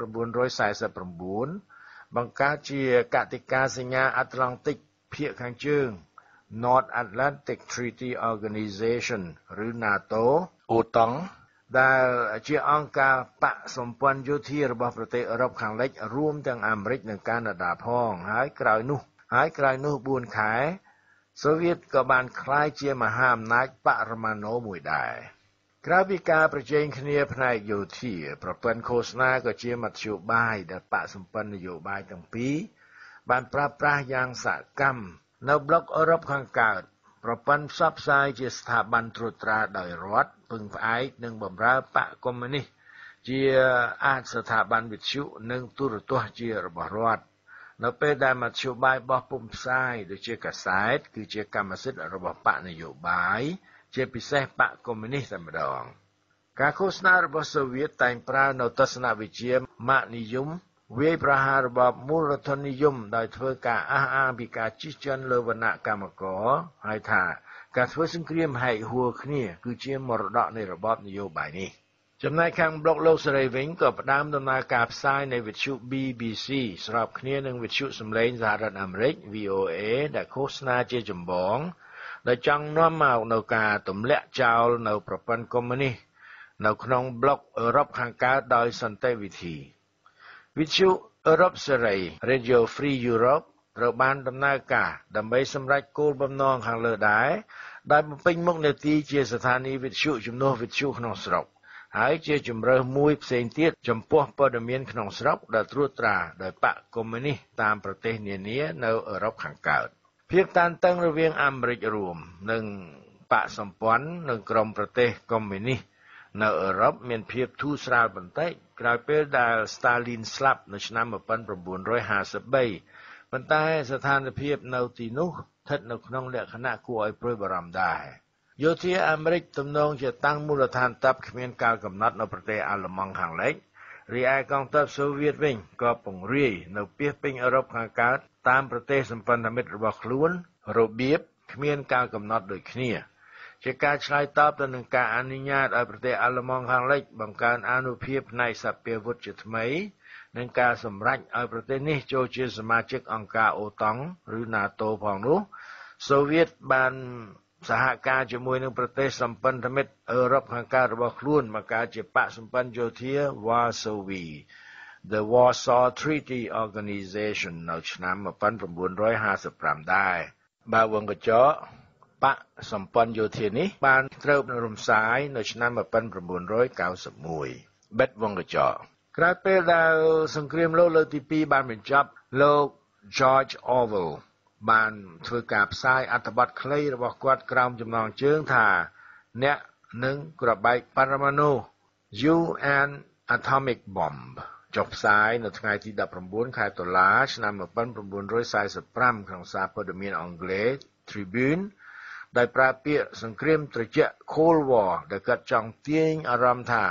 bốn mươi chínបង្កើតជាកតិកាសញ្ញាអាត្លង់តិកភាគខាងជើង North Atlantic Treaty Organization ឬ NATO អូតង់ដែលជាអង្គការបកសម្ព័ន្ធយោធារបស់ប្រទេសអឺរ៉ុបខាងលិចរួមទាំងអាមេរិកនិងកាណាដាផងហើយក្រោយនោះហើយក្រោយនោះបួនខែសូវៀតក៏បានក្លាយជាមហាអំណាចបរមាណូមួយដែរក្រៅពីការប្រជែងគ្នាផ្នែកយោធាប្រព័ន្ធឃោសនាក៏ជាមធ្យោបាយដែលបកសម្ព័ន្ធនយោបាយទាំងពីរបានប្រើប្រាស់យ៉ាងសកម្មនៅប្លុកអឺរ៉ុបខាងកើតប្រព័ន្ធផ្សព្វផ្សាយជាស្ថាប័នត្រួតត្រាដោយរដ្ឋពឹងផ្អែកនិងបម្រើបកកុម្មុយនីសជាអាចស្ថាប័នវិទ្យុនិងទូរទស្សន៍ជារបស់រដ្ឋនៅពេលដែលមធ្យោបាយបោះពុម្ពផ្សាយដូចជាកាសែតគឺជាកម្មសិទ្ធិរបស់បកនយោបាយជាពិសេសបកកុម្មុយនីសតែម្ដងការឃោសនារបស់សូវៀតតែងប្រើនៅទស្សនវិជ្ជាម៉ាកនិយមវាយប្រហាររបបមូលរដ្ឋាភិបាលនិយមដោយធ្វើការអះអាងពីការជិះជាន់លើវណ្ណៈកម្មករហើយថាការធ្វើសង្គ្រាមហែកហួរគ្នាគឺជាមរតកនៃរបបនយោបាយនេះចំណែកខាងប្លុកលោកសេរីវិញក៏ផ្ដើមដំណើរការផ្សាយនៃវិទ្យុ B B C ស្របគ្នានឹងវិទ្យុសម្លេងសហរដ្ឋអាមេរិក V O A ដែលឃោសនាជាចម្បងដែលចង់នាំមកនៅការទម្លាក់ចោលនៅប្រព័ន្ធកុម្មុយនីសនៅក្នុងប្លុកអឺរ៉ុបខាងកើតដោយសន្តិវិធីវិទ្យុអឺរ៉ុបសេរី Radio Free Europe ត្រូវបានដំណើរការដើម្បីសម្រេចគោលបំណងខាងលើដែរដែលបំពេញមុខនាទីជាស្ថានីយ៍វិទ្យុជំនួសវិទ្យុក្នុងស្រុកហើយជាជំរើសមួយផ្សេងទៀតចំពោះព័ត៌មានក្នុងស្រុកដែលត្រួតត្រាដោយបកកុម្មុយនីសតាមប្រទេសនានានៅអឺរ៉ុបខាងកើតភាពតានតឹងរវាងអាមេរិករួមនិងបកសម្ព័ន្ធនឹងក្រុមប្រទេសកុម្មុយនីសនៅអឺរ៉ុបមានភាពធូរស្រាលបន្តិចក្រោយពេលដែល Stalin ស្លាប់នៅឆ្នាំmột nghìn chín trăm năm mươi baប៉ុន្តែស្ថានភាពនៅទីនោះស្ថិតនៅក្នុងលក្ខណៈគួរឲ្យព្រួយបារម្ភដែរយោធាអាមេរិកទំនងជាតាំងមូលដ្ឋានទ័ពគ្មានកាលកំណត់នៅប្រទេសអាល្លឺម៉ង់ខាងលិចរីឯកងទ័ពសូវៀតវិញក៏ពង្រាយនៅពាសពេញអឺរ៉ុបខាងកើតតាមប្រទេសសម្ព័ន្ធមិត្តរបស់ខ្លួនរបៀបគ្មានកាលកំណត់ដូចគ្នាជាការឆ្លើយតបទៅនឹងការអនុញ្ញាតឲ្យប្រទេសអាល្លឺម៉ង់ខាងលិចបង្កើនអានុភាពផ្នែកសព្វាវុធជាថ្មីនិងការសម្រេចឲ្យប្រទេសនេះចូលជាសមាជិកអង្គការអូតង់ឬ NATO ផងនោះសូវៀតបានសហការជាមួយនឹងប្រទេសសម្ព័ន្ធមិត្តអឺរ៉ុបខាងកើតរបស់ខ្លួនមកកើតជាបកសម្ព័ន្ធយោធា Warsaw The Warsaw Treaty Organization នៅឆ្នាំmột nghìn chín trăm hai mươi lămដែរបើវងកញ្ចក់បកសម្ព័ន្ធយោធានេះបានត្រូវរំសាយនៅឆ្នាំmột nghìn chín trăm chín mươi mốtបិទវងកញ្ចក់ក្រោយពេលដែលសង្គ្រាមលោកលើកទីពីរបានបញ្ចប់លោក George Orwell បានធ្វើការផ្សាយអត្ថបទខ្លីរបស់គាត់ក្រោមចំណងជើងថាអ្នកនឹងក្របបែកបរមាណូ You and Atomic Bomb ចុះផ្សាយនៅថ្ងៃទីnineteenខែតុលាឆ្នាំmột nghìn chín trăm bốn mươi lămក្នុងសារព័ត៌មានអង់គ្លេស Tribune ដោយប្រើពាក្យសង្គ្រាមត្រជាក់ Cold War ដែលគាត់ចង់ទាញអារម្មណ៍ថាព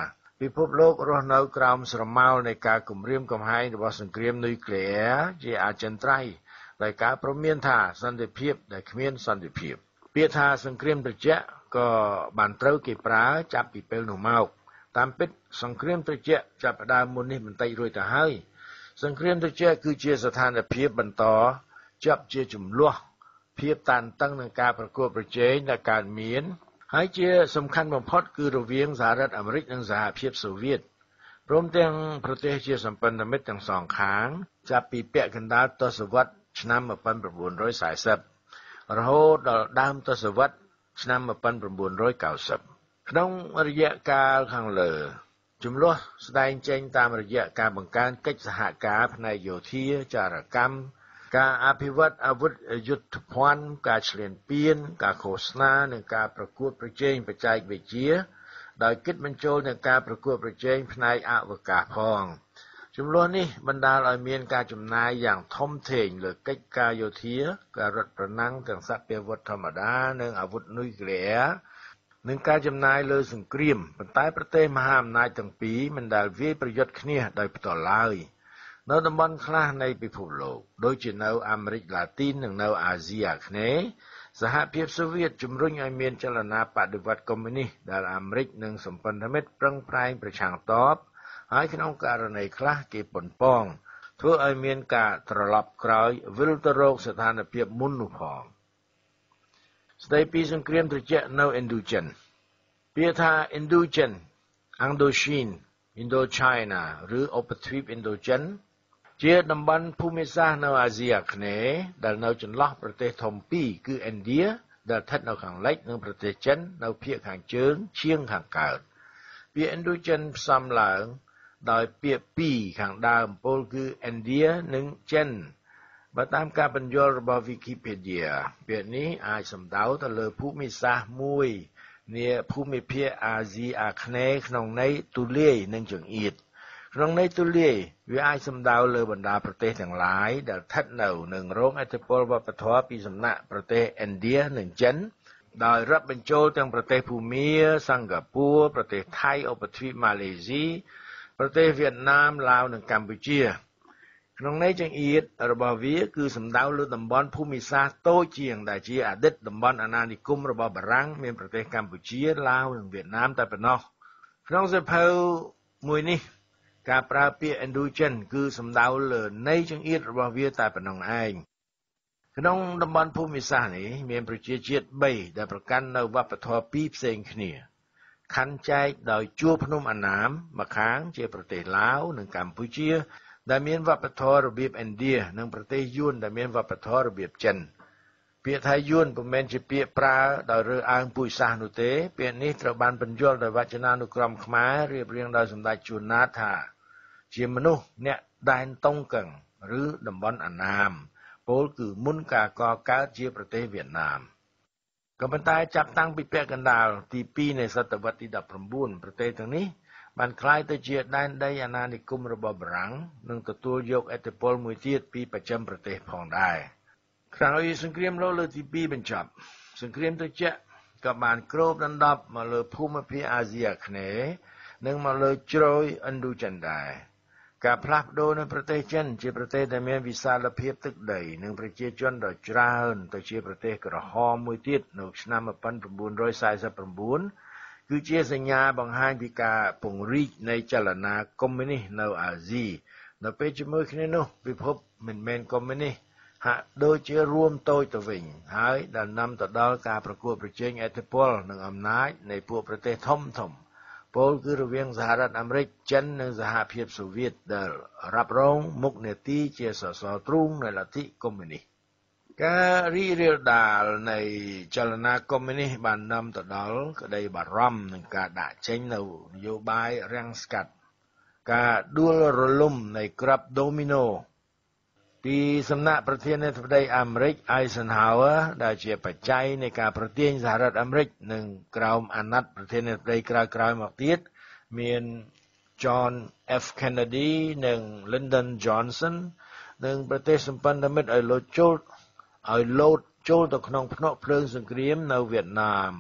ពិភពលោករស់នៅក្រោមស្រមោលនៃការគំរាមកំហែងរបស់សង្គ្រាមនុយក្លេអ៊ែរជាអចិន្ត្រៃយ៍ដោយការព្រមានថាសន្តិភាពដែលគ្មានសន្តិភាពពាក្យថាសង្គ្រាមត្រជាក់ក៏បានត្រូវគេប្រើចាប់ពីពេលនោះមកតាមពិតសង្គ្រាមត្រជាក់ចាប់ផ្ដើមមុននេះបន្តិចរួចទៅហើយសង្គ្រាមត្រជាក់គឺជាស្ថានភាពបន្តជាប់ជាចំនួនភាពតានតឹងនឹងការប្រកួតប្រជែងដែលកើតមានហើយជាសំខាន់បំផុតគឺរវាងសហរដ្ឋអាមេរិកនិងសហភាពសូវៀតព្រមទាំងប្រទេសជាសម្ព័ន្ធមិត្តទាំងសងខាងចាប់ពីពាក់កណ្ដាលទសវត្សរ៍ឆ្នាំmột nghìn chín trăm bốn mươiរហូតដល់ដើមទសវត្សរ៍ឆ្នាំmột nghìn chín trăm chín mươiក្នុងរយៈកាលខាងលើចំនួនស្ដែងចេញតាមរយៈការបង្កើនកិច្ចសហការផ្នែកយោធាចារកម្មការអភិវឌ្ឍអាវុធយុទ្ធភ័ណ្ឌការឈ្លានពានការឃោសនានិងការប្រកួតប្រជែងបច្ចេកវិទ្យាដោយគិតបញ្ចូលនឹងការប្រកួតប្រជែងផ្នែកអវកាសផងចំនួននេះបណ្ដាលឲ្យមានការចំណាយយ៉ាងធំធេងលើកិច្ចការយោធាការរត់ប្រណាំងទាំងសព្វាវុធធម្មតានិងអាវុធនុយក្លេអ៊ែរនិងការចំណាយលើសង្គ្រាមប៉ុន្តែប្រទេសមហាអំណាចទាំងពីរមិនដែលវាយប្រយុទ្ធគ្នាដោយផ្ទាល់ឡើយនៅតំបន់ខ្លះនៃពិភពលោកដូចជានៅអាមេរិកឡាទីននិងនៅអាស៊ីអាគ្នេយ៍សហភាពសូវៀតជំរុញឲ្យមានចលនាបដិវត្តន៍កុម្មុយនីសដែលអាមេរិកនិងសម្ព័ន្ធមិត្តប្រឹងប្រែងប្រឆាំងតបហើយក្នុងករណីខ្លះគេប៉ុនប៉ងធ្វើឲ្យមានការត្រឡប់ក្រោយវិលទៅរកស្ថានភាពមុននោះផងស្ដីពីសង្គ្រាមត្រជាក់នៅឥណ្ឌូចិនពាក្យថា Indochine Indochine Indochina ឬឧបទ្វីបឥណ្ឌូចិនជាតំបន់ភូមិសាស្ត្រនៅអាស៊ីអាគ្នេយ៍ដែលនៅចន្លោះប្រទេសធំពីរគឺឥណ្ឌាដែលស្ថិតនៅខាងលិចនិងប្រទេសចិននៅភាគខាងជើងឈៀងខាងកើតពាក្យ Indochine ផ្សំឡើងដោយពាក្យពីរខាងដើមពោលគឺ India និង Chen បើតាមការបញ្យល់របស់ Wikipedia ពាក្យនេះអាចសំដៅទៅលើភូមិសាស្ត្រមួយនាភូមិភាគអាស៊ីអាគ្នេយ៍ក្នុងន័យទូលាយនិងចង្អៀតក្នុងន័យទូលាយវាអាចសំដៅលើបណ្ដាប្រទេសទាំងឡាយដែលស្ថិតនៅនឹងរងឥទ្ធិពលវប្បធម៌ពីសំណាក់ប្រទេសឥណ្ឌានិងចិនដោយរាប់បញ្ចូលទាំងប្រទេសភូមាសិង្ហបុរីប្រទេសថៃឧបទ្វីបម៉ាឡេស៊ីប្រទេសវៀតណាមឡាវនិងកម្ពុជាក្នុងន័យចង្អៀតរបស់វាគឺសំដៅលើតំបន់ភូមិសាស្ត្រតូចជាងដែលជាអតីតតំបន់អាណានិគមរបស់បារាំងមានប្រទេសកម្ពុជាឡាវនិងវៀតណាមតែប៉ុណ្ណោះក្នុងសៀវភៅមួយនេះការប្រើពាក្យ Indochine គឺសំដៅលើន័យចង្អៀតរបស់វាតែប៉ុណ្ណោះឯងក្នុងតំបន់ភូមិសាស្ត្រនេះមានប្រជាជាតិបីដែលប្រកាន់នៅវប្បធម៌ពីរផ្សេងគ្នាខណ្ឌចែកដោយជួរភ្នំអណាមម្ខាងជាប្រទេសឡាវនិងកម្ពុជាដែលមានវប្បធម៌របៀបឥណ្ឌានិងប្រទេសយួនដែលមានវប្បធម៌របៀបចិនពាក្យថាយួនពុំមែនជាពាក្យប្រើដោយរើសអើងពូជសាសន៍នោះទេពាក្យនេះត្រូវបានបញ្យល់ដោយវចនានុក្រមខ្មែររៀបរៀងដោយសម្ដេចជួនណាតថាជាមនុស្សអ្នកដែនតុងកឹងឬតំបន់អណាមពោលគឺមុនការកកើតជាប្រទេសវៀតណាមក៏ប៉ុន្តែចាប់តាំងពីពាក់កណ្ដាលទីពីរនៃសតវត្សទីដប់ប្រាំបួនប្រទេសទាំងនេះបានក្លាយទៅជាដែនដីអាណានិគមរបស់បារាំងនិងទទួលយកឥទ្ធិពលមួយទៀតពីបស្ចិមប្រទេសផងដែរក្រោយសង្គ្រាមលោកលើកទីពីរបញ្ចប់សង្គ្រាមត្រជាក់ក៏បានគ្របដណ្ដប់មកលើភូមិភាគអាស៊ីអាគ្នេយ៍និងមកលើជ្រោយឥណ្ឌូចិនដែរការផ្លាស់ប្ដូរនៅប្រទេសចិនជាប្រទេសដែលមានវិសាលភាពទឹកដីនិងប្រជាជនដ៏ច្រើនទៅជាប្រទេសក្រហមមួយទៀតនៅឆ្នាំmột nghìn chín trăm bốn mươi chínគឺជាសញ្ញាបង្ហាញពីការពង្រីកនៃចលនាកុម្មុយនីសនៅអាស៊ីនៅពេលជាមួយគ្នានោះពិភពមិនមែនកុម្មុយនីសហាក់ដូចជារួមតូចទៅវិញហើយដែលនាំទៅដល់ការប្រកួតប្រជែងឥទ្ធិពលនិងអំណាចនៃពួកប្រទេសធំធំពោលគឺរវាងសហរដ្ឋអាមេរិកចិននិងសហភាពសូវៀតដែលរ៉ាប់រងមុខនេតិជាសសរទ្រូងនៃលទ្ធិកុម្មុយនីសការរីករាលដាលនៃចលនាកុម្មុយនីសបាននាំទៅដល់ក្តីបារម្ភនឹងការដាក់ចេញនូវនយោបាយរាំងស្កាត់ការដួលរលំនៃក្របដូមីណូពីសំណាក់ប្រធានាធិបតីអាមេរិក Eisenhower ដែលជាបច្ច័យនៃការប្រទាញសហរដ្ឋអាមេរិកនិងក្រោមអាណត្តិប្រធានាធិបតីក្រោយៗមកទៀតមាន John F Kennedy និង Lyndon Johnson និងប្រទេសសម្ព័ន្ធមិត្តឲ្យលោតចូលឲ្យលោតចូលទៅក្នុងភ្នក់ភ្លើងសង្គ្រាមនៅវៀតណាម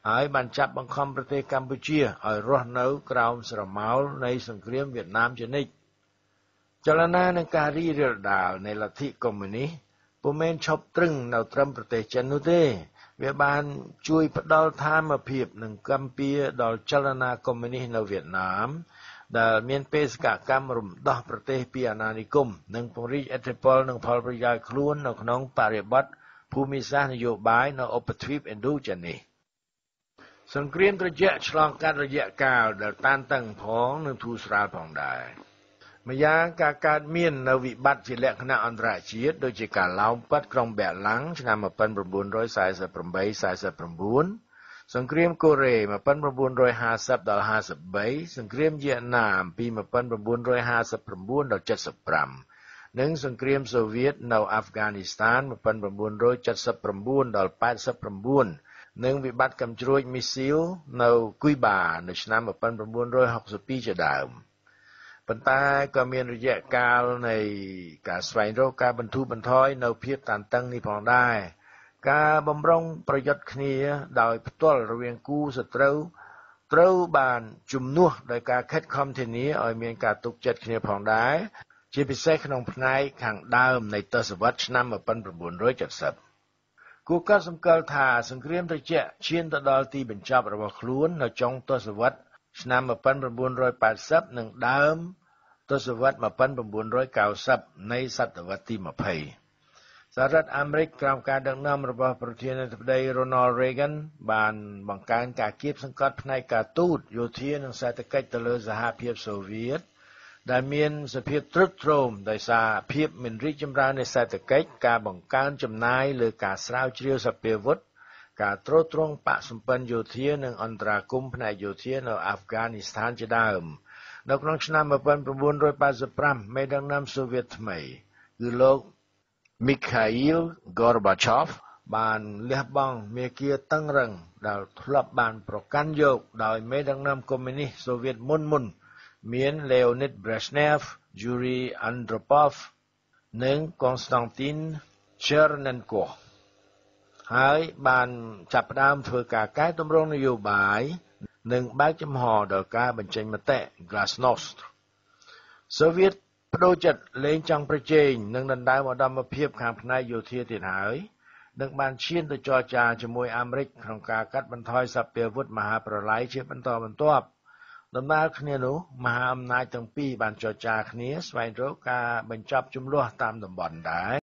ហើយបានចាប់បង្ខំប្រទេសកម្ពុជាឲ្យរស់នៅក្រោមស្រមោលនៃសង្គ្រាមវៀតណាមជានិច្ចចលនានៃការរីករាលដាលនៃលទ្ធិកុម្មុយនីសពុំមែនឈប់ទ្រឹងនៅត្រឹមប្រទេសចិននោះទេវាបានជួយផ្ដល់ធម៌ភាពនិងកម្ពុជាដល់ចលនាកុម្មុយនីសនៅវៀតណាមដែលមានបេសកកម្មរំដោះប្រទេសពីអាណានិគមនិងពង្រីកឥទ្ធិពលនិងផលប្រយោជន៍ខ្លួននៅក្នុងបរិបទភូមិសាស្ត្រនយោបាយនៅឧបទ្វីបឥណ្ឌូចិននេះសង្គ្រាមត្រជាក់ឆ្លងកាត់រយៈកាលដែលតានតឹងផងនិងធូរស្រាលផងដែរម្យ៉ាងការកើតមាននៅវិបត្តិជាលក្ខណៈអន្តរជាតិដូចជាការឡោមប៉ាត់ក្រុងបែឡាំងឆ្នាំmột nghìn chín trăm bốn mươi tám សង្គ្រាមកូរ៉េmột nghìn chín trăm năm mươiដល់ห้าสิบสามសង្គ្រាមវៀតណាមពីmột nghìn chín trăm năm mươi chínដល់เจ็ดสิบห้าនិងសង្គ្រាមសូវៀតនៅអាហ្វហ្គានីស្ថានmột nghìn chín trăm七十九ដល់แปดสิบเก้าនិងវិបត្តិកាំជ្រួចមីស៊ីលនៅគូយបានៅឆ្នាំmột nghìn chín trămหกสิบสองជាដើមប៉ុន្តែក៏មានរយៈកាលនៃការស្វែងរកការបន្ធូរបន្ថយនៅភាពតានតឹងនេះផងដែរការបំរុងប្រយុទ្ធគ្នាដោយផ្ទាល់រវាងគូសត្រូវត្រូវបានជំនួសដោយការខិតខំធានាឲ្យមានការទុកចិត្តគ្នាផងដែរជាពិសេសក្នុងផ្នែកខាងដើមនៃទសវត្សរ៍ឆ្នាំmột nghìn chín trămเจ็ดสิบគូក៏សម្គាល់ថាសង្គ្រាមត្រជាក់ឈានទៅដល់ទីបញ្ចប់របស់ខ្លួននៅចុងទសវត្សរ៍ឆ្នាំmột nghìn chín trămแปดสิบនិងដើមទសវត្សរ៍một nghìn chín trămเก้าสิบនៃសតវត្សរ៍ទីยี่สิบសហរដ្ឋអាមេរិកក្រោមការដឹកនាំរបស់ប្រធានាធិបតី Ronald Reagan បានបង្កើនការគៀបសង្កត់ផ្នែកការទូតយោធានិងសេដ្ឋកិច្ចទៅលើសហភាពសូវៀតដែលមានសភាពទ្រុឌទ្រោមដោយសារភាពមិនរីកចម្រើននៃសេដ្ឋកិច្ចការបង្កើនចំណាយលើការស្រាវជ្រាវសព្វាវុធការទ្រទ្រង់បកសម្ព័ន្ធយោធានិងអន្តរាគមន៍ផ្នែកយោធានៅអាហ្វហ្គានីស្ថានជាដើមនៅក្នុងឆ្នាំmột nghìn chín trămแปดสิบห้าមេដឹកនាំសូវៀតថ្មីគឺលោក Mikhail Gorbachev បានលះបង់មាគ៌ាតឹងរឹងដែលធ្លាប់បានប្រកាន់យកដោយមេដឹកនាំកុម្មុយនីសសូវៀតមុនមុនមាន Leonid Brezhnev, Yuri Andropov និង Konstantin Chernenko ហើយបានចាប់ផ្ដើមធ្វើការកែតម្រង់នយោបាយនិងបើកចំហដល់ការបញ្ចេញមតិ Glasnost សូវៀតបដូរចិត្តលែងចង់ប្រជែងនឹងដណ្ដើមឧត្តមភាពខាងផ្នែកយោធាទៀតហើយនិងបានឈានទៅចរចាជាមួយអាមេរិកក្នុងការកាត់បន្ថយសព្វាវុធមហាប្រឡាយជាបន្តបន្ទាប់ដំណើរគ្នានោះមហាអំណាចទាំងពីរបានចរចាគ្នាស្វែងរកការបញ្ចប់ជម្លោះតាមតំបន់ដែរ